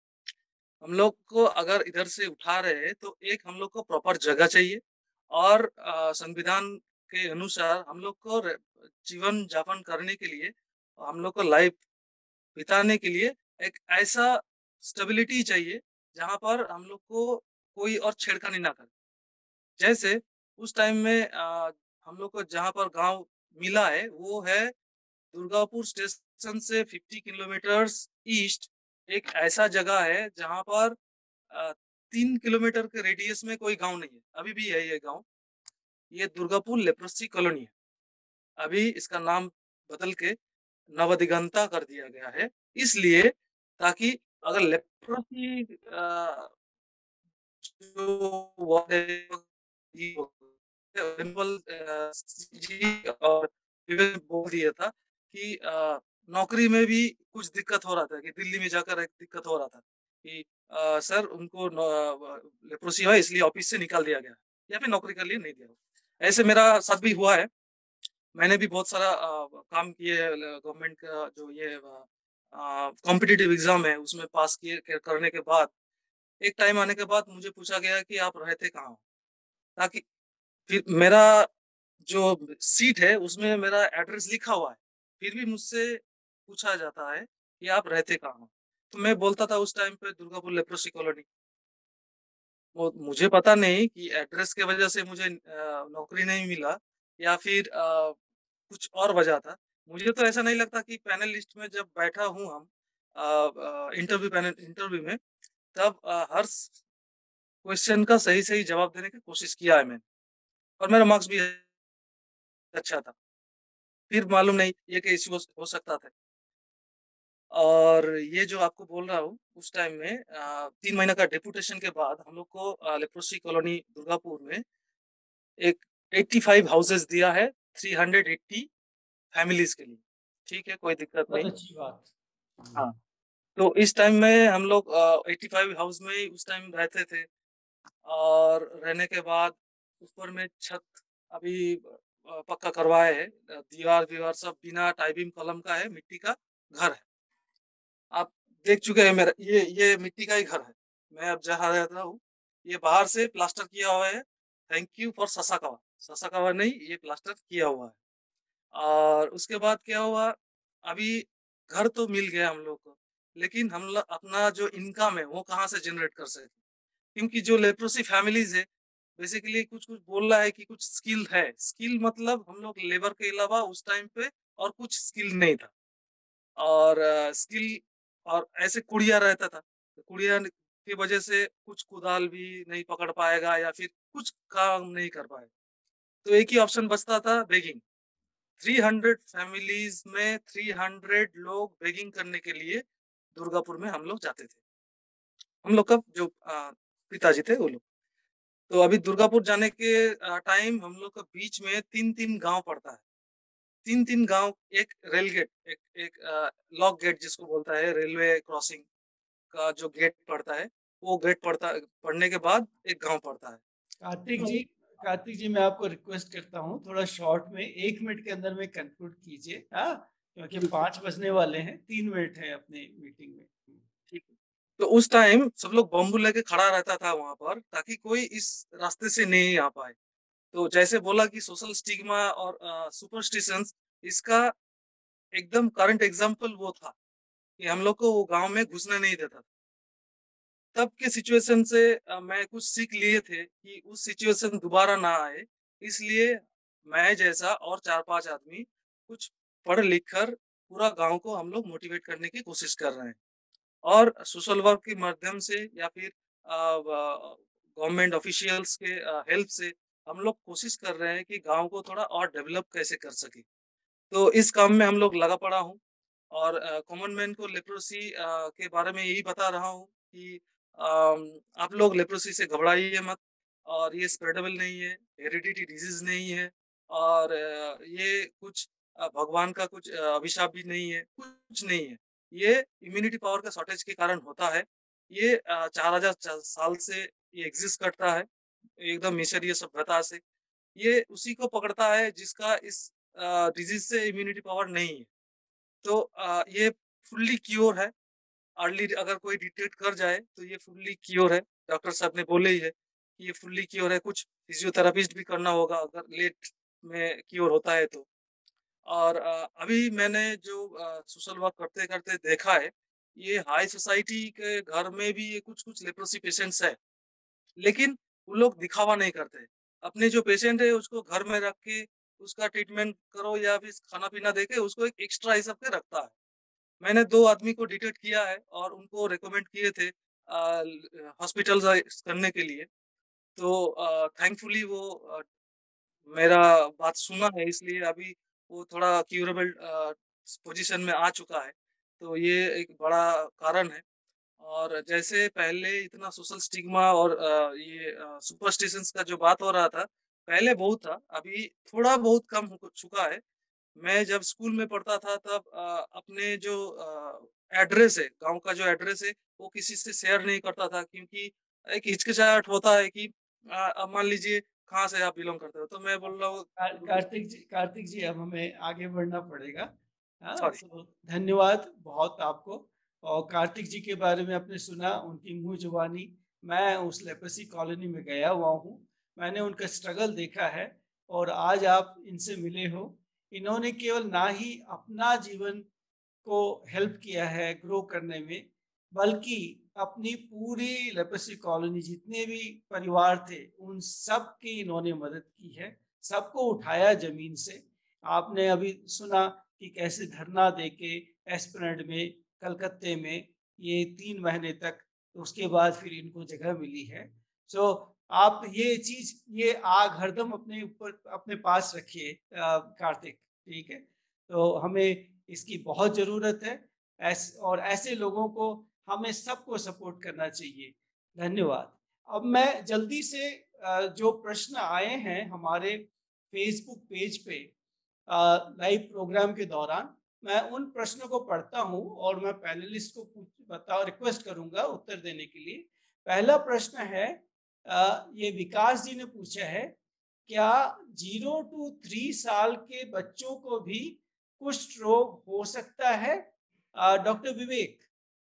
[SPEAKER 8] हम लोग को अगर इधर से उठा रहे हैं तो एक हम लोग को प्रॉपर जगह चाहिए, और संविधान के अनुसार हम लोग को जीवन यापन करने के लिए, हम लोग को लाइफ बिताने के लिए एक ऐसा स्टेबिलिटी चाहिए जहां पर हम लोग को कोई और छेड़खानी ना करे। जैसे उस टाइम में आ, हम लोग को जहां पर गांव मिला है वो है दुर्गापुर स्टेशन से पचास किलोमीटर ईस्ट। एक ऐसा जगह है जहां पर आ, तीन किलोमीटर के रेडियस में कोई गांव नहीं है, अभी भी है ये गांव। ये दुर्गापुर लेप्रोसी कॉलोनी है। अभी इसका नाम बदल के नवदिगंता कर दिया गया है, इसलिए ताकि अगर लेप्रोसी जो और बोल दिया था कि नौकरी में भी कुछ दिक्कत हो रहा था, कि दिल्ली में जाकर एक दिक्कत हो रहा था कि आ, सर उनको लेप्रोसी है इसलिए ऑफिस से निकाल दिया गया या फिर नौकरी के लिए नहीं दिया। ऐसे मेरा साथ भी हुआ है। मैंने भी बहुत सारा आ, काम किए गवर्नमेंट का जो ये कॉम्पिटिटिव एग्जाम है उसमें पास किए करने के बाद एक टाइम आने के बाद मुझे पूछा गया कि आप रहते कहाँ हो, ताकि फिर मेरा जो सीट है उसमें मेरा एड्रेस लिखा हुआ है, फिर भी मुझसे पूछा जाता है कि आप रहते कहाँ हो। तो मैं बोलता था उस टाइम पे दुर्गापुर लेप्रोसी कॉलोनी। वो मुझे पता नहीं कि एड्रेस के वजह से मुझे नौकरी नहीं मिला या फिर आ, कुछ और वजह था। मुझे तो ऐसा नहीं लगता कि पैनल लिस्ट में जब बैठा हूँ हम इंटरव्यू पैनल इंटरव्यू में, तब आ, हर क्वेश्चन का सही सही जवाब देने की कोशिश किया है मैंने, और मेरा मार्क्स भी अच्छा था। फिर मालूम नहीं ये कि इश्यू हो सकता था। और ये जो आपको बोल रहा हूँ उस टाइम में आ, तीन महीना का डेपुटेशन के बाद हम लोग को लेप्रोसी कॉलोनी दुर्गापुर में एक पचासी हाउसेस दिया है, तीन सौ अस्सी फैमिलीज के लिए। ठीक है, कोई दिक्कत
[SPEAKER 1] बहुत
[SPEAKER 8] नहीं।
[SPEAKER 1] अच्छी बात।
[SPEAKER 8] हाँ, तो इस टाइम में हम लोग पचासी हाउस में ही उस टाइम रहते थे, और रहने के बाद ऊपर में छत अभी पक्का करवाए है, दीवार दीवार सब बिना टाइबिंग कलम का है, मिट्टी का घर है। आप देख चुके हैं मेरा ये ये मिट्टी का ही घर है। मैं अब जहाँ रहता हूँ ये बाहर से प्लास्टर किया हुआ है। Thank you for Sasakawa, Sasakawa नहीं, ये प्लास्टर किया हुआ है। और उसके बाद क्या हुआ, अभी घर तो मिल गया हम लोग को, लेकिन हम लोग अपना जो इनकम है वो कहाँ से जनरेट कर सके, क्योंकि जो लेप्रोसी फैमिलीज है बेसिकली कुछ कुछ बोल रहा है कि कुछ स्किल है। स्किल मतलब हम लोग लेबर के अलावा उस टाइम पे और कुछ स्किल नहीं था, और स्किल और ऐसे कुड़िया रहता था। कुड़िया की वजह से कुछ कुदाल भी नहीं पकड़ पाएगा या फिर कुछ काम नहीं कर पाएगा, तो एक ही ऑप्शन बचता था, बेगिंग। तीन सौ फैमिलीज में तीन सौ लोग बेगिंग करने के लिए दुर्गापुर में हम लोग जाते थे। हम लोग का जो आ, पिताजी थे वो लोग। तो अभी दुर्गापुर जाने के टाइम हम लोग का बीच में तीन तीन गांव पड़ता है। तीन तीन गांव, एक रेल गेट, एक एक लॉक गेट जिसको बोलता है, रेलवे क्रॉसिंग का जो गेट पड़ता है, वो गेट पड़ता पढ़ने के बाद एक गांव पड़ता है।
[SPEAKER 1] कार्तिक जी, कार्तिक जी मैं आपको रिक्वेस्ट करता हूँ थोड़ा शॉर्ट में एक मिनट के अंदर में कंक्लूड कीजिए, हाँ, क्योंकि पाँच बजने वाले हैं, तीन मिनट है अपने मीटिंग में।
[SPEAKER 8] ठीक है। तो उस टाइम सब लोग बम्बू लेके खड़ा रहता था वहां पर, ताकि कोई इस रास्ते से नहीं आ पाए। तो जैसे बोला कि सोशल स्टिग्मा और सुपरस्टिशंस, इसका एकदम करंट एग्जांपल वो था कि हम लोग को वो गांव में घुसने नहीं देता था। तब के सिचुएशन से आ, मैं कुछ सीख लिए थे कि उस सिचुएशन दोबारा ना आए, इसलिए मैं जैसा और चार पांच आदमी कुछ पढ़ लिख कर पूरा गांव को हम लोग मोटिवेट करने की कोशिश कर रहे हैं। और सोशल वर्क के माध्यम से या फिर गवर्नमेंट ऑफिशियल्स के हेल्प से हम लोग कोशिश कर रहे हैं कि गांव को थोड़ा और डेवलप कैसे कर सके। तो इस काम में हम लोग लगा पड़ा हूँ। और कॉमन मैन को लेप्रोसी के बारे में यही बता रहा हूँ कि अम, आप लोग लेप्रोसी से घबराइए मत, और ये स्प्रेडेबल नहीं है, हेरिडिटी डिजीज नहीं है, और अ, ये कुछ अ, भगवान का कुछ अ, अभिशाप भी नहीं है, कुछ नहीं है। ये इम्यूनिटी पावर का शॉर्टेज के कारण होता है। ये अ, चार हजार साल से ये एग्जिस्ट करता है, एकदम मिशरीय सभ्यता से। ये उसी को पकड़ता है जिसका इस डिजीज से इम्यूनिटी पावर नहीं है। तो अ, ये फुल्ली क्योर है। अर्ली अगर कोई डिटेक्ट कर जाए तो ये फुल्ली क्योर है। डॉक्टर साहब ने बोले ही है कि ये फुल्ली क्योर है। कुछ फिजियोथेरापिस्ट भी करना होगा अगर लेट में क्योर होता है तो। और अ, अभी मैंने जो सोशल वर्क करते करते देखा है, ये हाई सोसाइटी के घर में भी ये कुछ कुछ लेप्रोसी पेशेंट्स है, लेकिन वो लोग दिखावा नहीं करते। अपने जो पेशेंट है उसको घर में रख के उसका ट्रीटमेंट करो या फिर खाना पीना देके उसको एक एक्स्ट्रा हिसाब के रखता है। मैंने दो आदमी को डिटेक्ट किया है और उनको रिकमेंड किए थे हॉस्पिटल करने के लिए। तो थैंकफुली वो अ, मेरा बात सुना है, इसलिए अभी वो थोड़ा क्यूरेबल पोजीशन में आ चुका है। तो ये एक बड़ा कारण है। और जैसे पहले इतना सोशल स्टिग्मा और अ, ये सुपरस्टिशंस का जो बात हो रहा था, पहले बहुत था, अभी थोड़ा बहुत कम हो चुका है। मैं जब स्कूल में पढ़ता था तब अ, अपने जो एड्रेस है, गांव का जो एड्रेस है, वो किसी से शेयर नहीं करता था, क्योंकि एक हिचकिचाहट होता है कि अ, अब मान लीजिए कहाँ से आप बिलोंग करते हो, तो मैं बोल रहा हूँ
[SPEAKER 1] कार- कार्तिक जी, कार्तिक जी अब हमें आगे बढ़ना पड़ेगा। हाँ,
[SPEAKER 8] सॉरी।
[SPEAKER 1] तो धन्यवाद बहुत आपको। और कार्तिक जी के बारे में आपने सुना, उनकी मुंह जुबानी। मैं उस लेप्रोसी कॉलोनी में गया हुआ हूँ, मैंने उनका स्ट्रगल देखा है, और आज आप इनसे मिले हो। इन्होंने केवल ना ही अपना जीवन को हेल्प किया है ग्रो करने में, बल्कि अपनी पूरी लेप्रोसी कॉलोनी जितने भी परिवार थे उन सब की इन्होंने मदद की है, सबको उठाया जमीन से। आपने अभी सुना कि कैसे धरना देके एस्प्लेनेड में कलकत्ते में ये तीन महीने तक, उसके बाद फिर इनको जगह मिली है। सो आप ये चीज, ये आग हरदम अपने ऊपर अपने पास रखिए कार्तिक, ठीक है। तो हमें इसकी बहुत ज़रूरत है, ऐसे और ऐसे लोगों को हमें सबको सपोर्ट करना चाहिए। धन्यवाद। अब मैं जल्दी से अ, जो प्रश्न आए हैं हमारे फेसबुक पेज पे लाइव प्रोग्राम के दौरान, मैं उन प्रश्नों को पढ़ता हूं और मैं पैनलिस्ट को पूछ बता रिक्वेस्ट करूंगा उत्तर देने के लिए। पहला प्रश्न है, अ, ये विकास जी ने पूछा है, क्या जीरो टू थ्री साल के बच्चों को भी कुष्ठ रोग हो सकता है? डॉक्टर विवेक,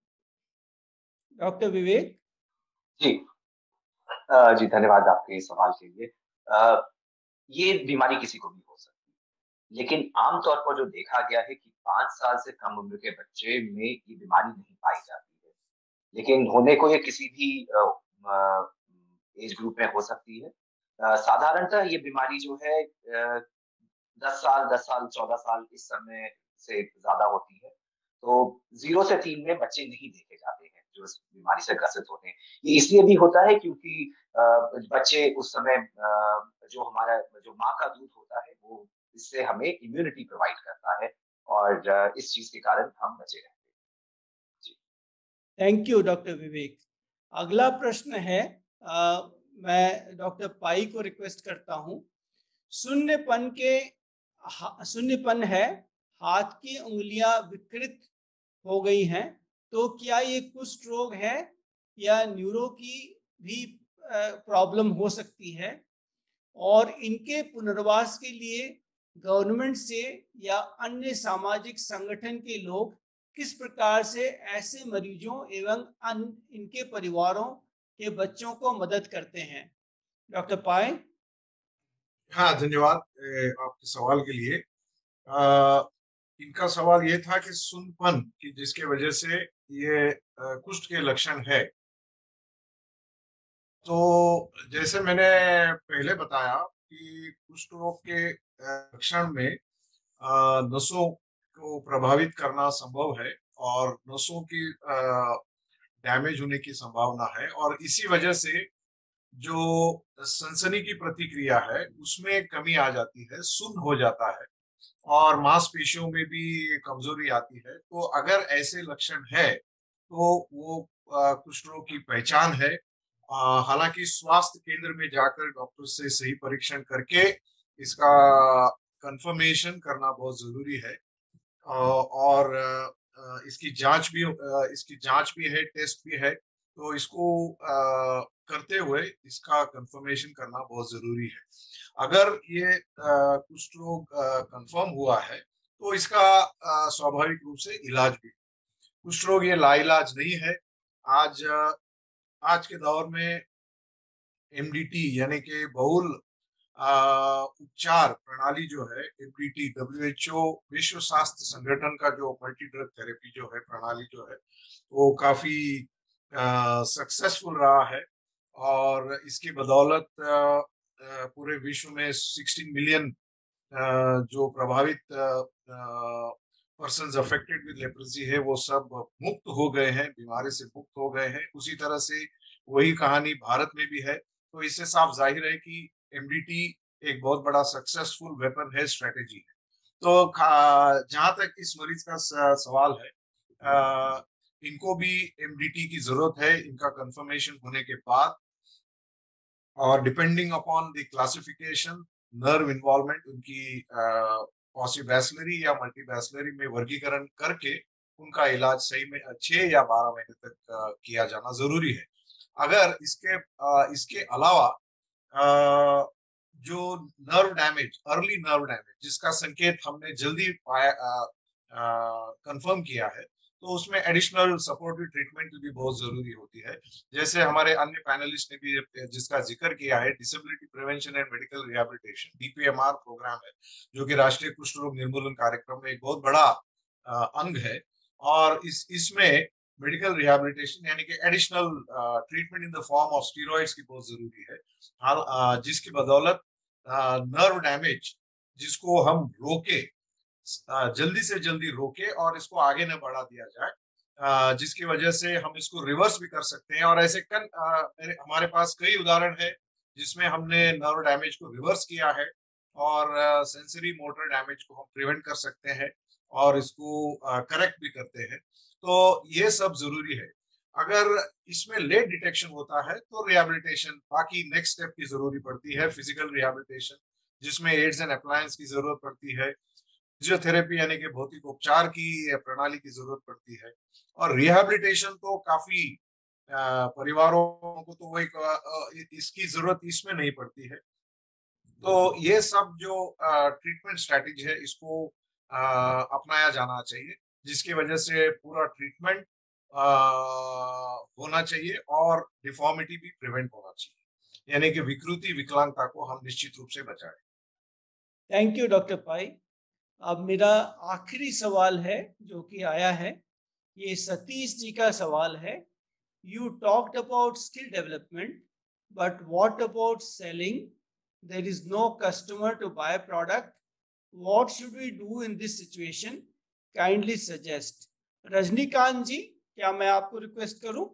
[SPEAKER 1] डॉक्टर विवेक।
[SPEAKER 4] जी अ, जी धन्यवाद आपके इस सवाल के लिए। अ, ये बीमारी किसी को भी हो सकती है, लेकिन आमतौर पर जो देखा गया है कि पाँच साल से कम उम्र के बच्चे में ये बीमारी नहीं पाई जाती है, लेकिन होने को ये किसी भी अ, अ, एज ग्रुप में हो सकती है। अ, साधारणतः ये बीमारी जो है अ, दस साल, दस साल, चौदह साल इस समय से ज़्यादा होती है। तो ज़ीरो से तीन में बच्चे नहीं देखे जाते हैं, जो इस बीमारी से ग्रसित होते हैं। ये इसलिए भी होता है क्योंकि बच्चे उस समय जो हमारा जो माँ का दूध होता है वो इससे हमें इम्यूनिटी प्रोवाइड करता है और इस चीज के कारण हम बचे रहते हैं। जी
[SPEAKER 1] थैंक यू डॉक्टर विवेक। अगला प्रश्न है, आ, मैं डॉक्टर पाई को रिक्वेस्ट करता हूँ। शून्यपन के शून्यपन है, हाथ की उंगलियां विकृत हो गई हैं, तो क्या ये कुष्ठ रोग है या न्यूरो की भी प्रॉब्लम हो सकती है? और इनके पुनर्वास के लिए गवर्नमेंट से या अन्य सामाजिक संगठन के लोग किस प्रकार से ऐसे मरीजों एवं अन्य इनके परिवारों के बच्चों को मदद करते हैं? डॉक्टर पाए।
[SPEAKER 3] हाँ, धन्यवाद आपके सवाल के लिए। आ, इनका सवाल ये था कि सुन्नपन की जिसके वजह से ये कुष्ठ के लक्षण है। तो जैसे मैंने पहले बताया कि कुष्ठ रोग के लक्षण में नसों को प्रभावित करना संभव है और नसों की डैमेज होने की संभावना है, और इसी वजह से जो सनसनी की प्रतिक्रिया है उसमें कमी आ जाती है, सुन्न हो जाता है और मांसपेशियों में भी कमजोरी आती है। तो अगर ऐसे लक्षण है तो वो कुष्ठ रोग की पहचान है। हालांकि स्वास्थ्य केंद्र में जाकर डॉक्टर से सही परीक्षण करके इसका कंफर्मेशन करना बहुत जरूरी है, और इसकी जांच भी इसकी जांच भी है, टेस्ट भी है, तो इसको करते हुए इसका कंफर्मेशन करना बहुत जरूरी है। अगर ये कुष्ठ रोग कंफर्म हुआ है तो इसका आ, स्वाभाविक रूप से इलाज भी। कुष्ठ रोग ये लाइलाज नहीं है। आज आज के दौर में एमडीटी यानी कि बहुल उपचार प्रणाली जो है, एमडीटी डब्ल्यूएचओ विश्व स्वास्थ्य संगठन का जो मल्टी ड्रग थेरेपी जो है प्रणाली जो है वो काफी सक्सेसफुल रहा है, और इसकी बदौलत पूरे विश्व में सोलह मिलियन जो प्रभावित पर्सन्स अफेक्टेड विद लेप्रोसी है वो सब मुक्त हो गए हैं, बीमारी से मुक्त हो गए हैं। उसी तरह से वही कहानी भारत में भी है। तो इससे साफ जाहिर है कि एमडीटी एक बहुत बड़ा सक्सेसफुल वेपन है, स्ट्रेटेजी है। तो जहां तक इस मरीज का सवाल है, आ, इनको भी एमडीटी की जरूरत है इनका कंफर्मेशन होने के बाद, और depending upon the classification nerve involvement उनकी पॉसिबैसिलरी या मल्टीबैसिलरी में वर्गीकरण करके उनका इलाज सही में छह या बारह महीने तक किया जाना जरूरी है। अगर इसके इसके अलावा जो nerve damage, early nerve damage जिसका संकेत हमने जल्दी पाया कंफर्म किया है, तो उसमें एडिशनल सपोर्टिव ट्रीटमेंट भी बहुत जरूरी होती है। जैसे हमारे अन्य पैनलिस्ट ने भी जिसका जिक्र किया है, disability prevention and medical rehabilitation DPMR programme है, जो कि राष्ट्रीय कुष्ठ रोग निर्मूलन कार्यक्रम में एक बहुत बड़ा अंग है, और इस इसमें मेडिकल रिहैबिलिटेशन यानी कि additional treatment in the form of steroids की बहुत जरूरी है, हाल जिसकी बदौलत नर्व डैमेज जिसको हम रोके, जल्दी से जल्दी रोके और इसको आगे न बढ़ा दिया जाए, जिसकी वजह से हम इसको रिवर्स भी कर सकते हैं। और ऐसे कन हमारे पास कई उदाहरण है जिसमें हमने नर्व डैमेज को रिवर्स किया है और सेंसरी मोटर डैमेज को हम प्रिवेंट कर सकते हैं और इसको करेक्ट भी करते हैं। तो ये सब जरूरी है। अगर इसमें लेट डिटेक्शन होता है तो रिहैबिलिटेशन, बाकी नेक्स्ट स्टेप की जरूरी पड़ती है, फिजिकल रिहैबिलिटेशन जिसमें एड्स एंड अप्लायंस की जरूरत पड़ती है, फिजियोथेरेपी यानी कि भौतिक उपचार की प्रणाली की जरूरत पड़ती है, और रिहैबिलिटेशन तो काफी परिवारों को तो वही इसकी जरूरत इसमें नहीं पड़ती है। तो ये सब जो ट्रीटमेंट स्ट्रैटेजी है इसको अपनाया जाना चाहिए, जिसकी वजह से पूरा ट्रीटमेंट होना चाहिए और डिफॉर्मिटी भी प्रिवेंट होना चाहिए, यानी कि विकृति विकलांगता को हम निश्चित रूप से बचाएं।
[SPEAKER 1] Thank you doctor Pai. अब मेरा आखिरी सवाल है जो कि आया है, ये सतीश जी का सवाल है। You talked about skill development, but what about selling? There is no customer to buy product. What should we do in this situation? Kindly suggest. Rajinikanth ji, क्या मैं आपको रिक्वेस्ट करूं?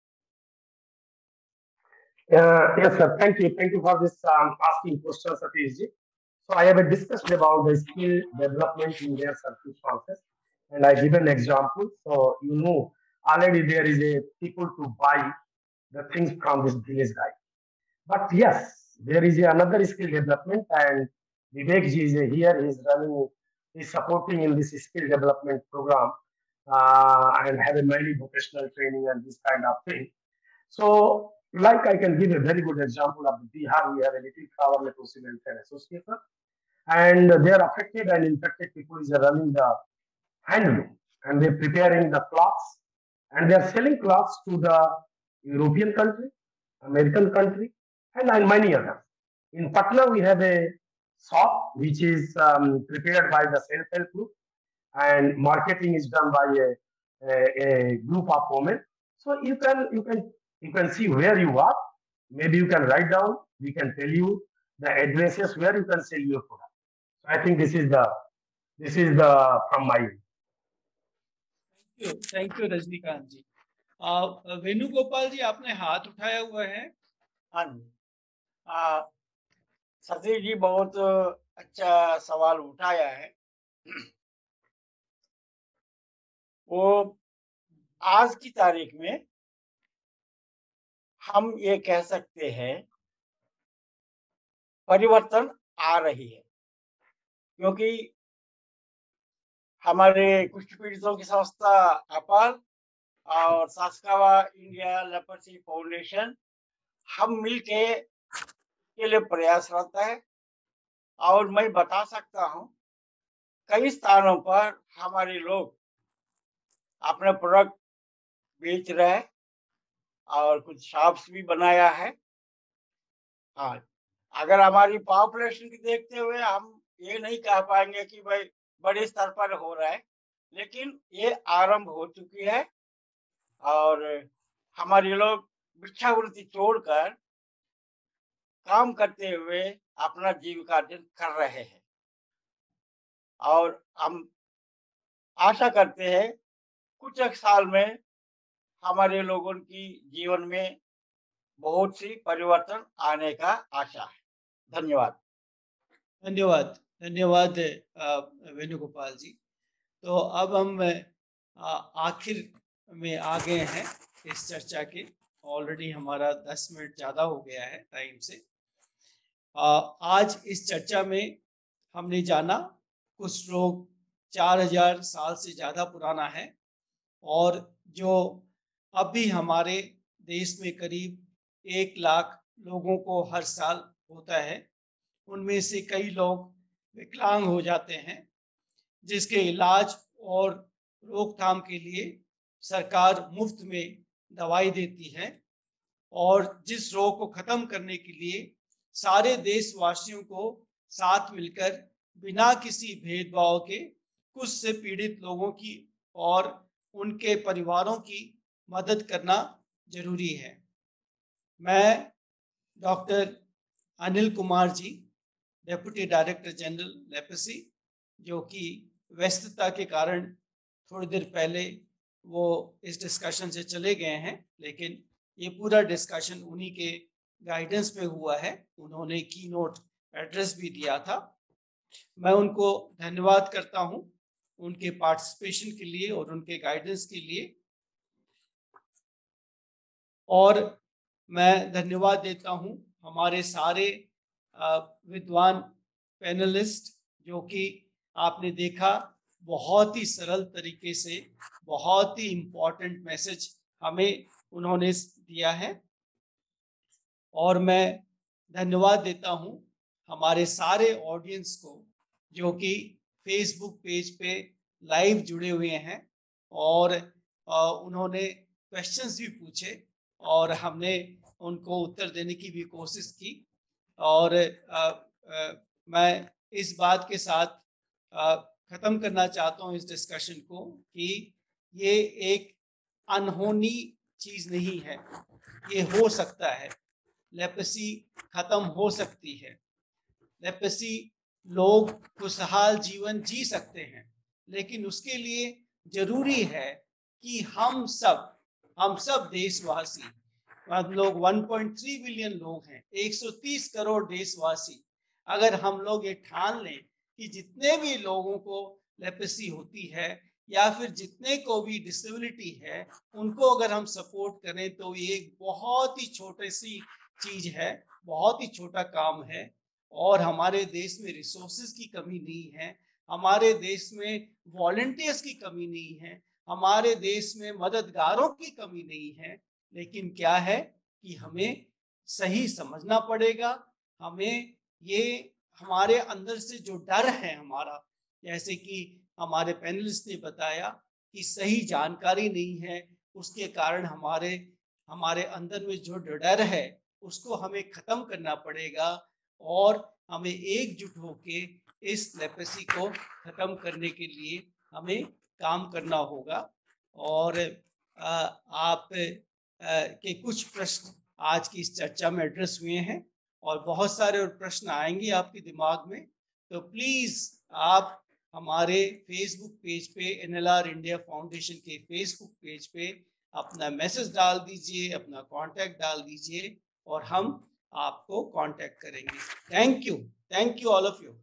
[SPEAKER 7] Uh, yes, sir. Thank you. Thank you for this um, asking question, Satish ji. So I have discussed about the skill development in their circumstances, and I give an example. So you know already there is a people to buy the things from this village guy. But yes, there is another skill development, and Vivek ji is here. He is running, he is supporting in this skill development program, uh, and have a many vocational training and this kind of thing. So, like I can give a very good example of Bihar, we have a little flower leprosy welfare association, and they are affected and infected people is running the handloom, and they're preparing the cloths, and they are selling cloths to the European country, American country, and, and many others. In Patna, we have a shop which is um, prepared by the self-help group, and marketing is done by a, a, a group of women. So you can you can you can see where you are. Maybe you can write down. We can tell you the addresses where you can sell your product. So I think this is the this is the from my end.
[SPEAKER 1] Thank you, thank you Rajinikanth ji. uh, Venugopal जी आपने हाथ उठाया हुआ है.
[SPEAKER 5] हाँ जी. सतीश जी बहुत अच्छा सवाल उठाया है. वो आज की तारीख में हम ये कह सकते हैं परिवर्तन आ रही है, क्योंकि हमारे कुष्ठ पीड़ितों की संस्था अपाल और सास्कावा इंडिया लेप्रोसी फाउंडेशन हम मिलके के लिए प्रयासरत है. और मैं बता सकता हूं कई स्थानों पर हमारे लोग अपने प्रोडक्ट बेच रहे हैं और कुछ शॉप्स भी बनाया है. हाँ, अगर हमारी पॉपुलेशन की देखते हुए हम ये नहीं कह पाएंगे कि भाई बड़े स्तर पर हो रहा है, लेकिन ये आरंभ हो चुकी है और हमारे लोग भिक्षावृत्ति छोड़कर काम करते हुए अपना जीविकार्जन कर रहे हैं. और हम आशा करते हैं कुछ एक साल में हमारे लोगों की जीवन में बहुत सी परिवर्तन आने का आशा है. धन्यवाद.
[SPEAKER 1] धन्यवाद धन्यवाद वेणुगोपाल जी. तो अब हम आखिर में आ गए हैं इस चर्चा के. ऑलरेडी हमारा दस मिनट ज़्यादा हो गया है टाइम से. आज इस चर्चा में हमने जाना कुछ रोग चार हजार साल से ज़्यादा पुराना है और जो अभी हमारे देश में करीब एक लाख लोगों को हर साल होता है. उनमें से कई लोग विकलांग हो जाते हैं, जिसके इलाज और रोकथाम के लिए सरकार मुफ्त में दवाई देती है और जिस रोग को ख़त्म करने के लिए सारे देशवासियों को साथ मिलकर बिना किसी भेदभाव के कुछ से पीड़ित लोगों की और उनके परिवारों की मदद करना जरूरी है. मैं doctor Anil Kumar ji, deputy director general leprosy, जो कि व्यस्तता के कारण थोड़ी देर पहले वो इस डिस्कशन से चले गए हैं, लेकिन ये पूरा डिस्कशन उन्हीं के गाइडेंस में हुआ है. उन्होंने की नोट एड्रेस भी दिया था. मैं उनको धन्यवाद करता हूं उनके पार्टिसिपेशन के लिए और उनके गाइडेंस के लिए. और मैं धन्यवाद देता हूं हमारे सारे विद्वान पैनलिस्ट, जो कि आपने देखा बहुत ही सरल तरीके से बहुत ही इम्पोर्टेंट मैसेज हमें उन्होंने दिया है. और मैं धन्यवाद देता हूं हमारे सारे ऑडियंस को जो कि फेसबुक पेज पे लाइव जुड़े हुए हैं और उन्होंने क्वेश्चंस भी पूछे और हमने उनको उत्तर देने की भी कोशिश की. और आ, आ, मैं इस बात के साथ ख़त्म करना चाहता हूँ इस डिस्कशन को कि ये एक अनहोनी चीज़ नहीं है, ये हो सकता है. लेप्रोसी ख़त्म हो सकती है. लेप्रोसी लोग खुशहाल जीवन जी सकते हैं, लेकिन उसके लिए ज़रूरी है कि हम सब हम सब देशवासी, हम लोग एक पॉइंट तीन बिलियन लोग हैं, एक सौ तीस करोड़ देशवासी, अगर हम लोग ये ठान लें कि जितने भी लोगों को लेप्रोसी होती है या फिर जितने को भी डिसेबिलिटी है, उनको अगर हम सपोर्ट करें तो ये एक बहुत ही छोटी सी चीज है, बहुत ही छोटा काम है। और हमारे देश में रिसोर्सेज की कमी नहीं है, हमारे देश में वॉलंटियर्स की कमी नहीं है, हमारे देश में मददगारों की कमी नहीं है। लेकिन क्या है कि हमें सही समझना पड़ेगा, हमें ये हमारे अंदर से जो डर है हमारा, जैसे कि हमारे पैनलिस्ट ने बताया कि सही जानकारी नहीं है, उसके कारण हमारे हमारे अंदर में जो डर है उसको हमें खत्म करना पड़ेगा और हमें एकजुट होके इस लेप्रोसी को खत्म करने के लिए हमें काम करना होगा। और आ, आप आ, के कुछ प्रश्न आज की इस चर्चा में एड्रेस हुए हैं और बहुत सारे और प्रश्न आएंगे आपके दिमाग में, तो प्लीज़ आप हमारे फेसबुक पेज पे, एनएलआर इंडिया फाउंडेशन के फेसबुक पेज पे अपना मैसेज डाल दीजिए, अपना कांटेक्ट डाल दीजिए और हम आपको कांटेक्ट करेंगे। Thank you, thank you all of you.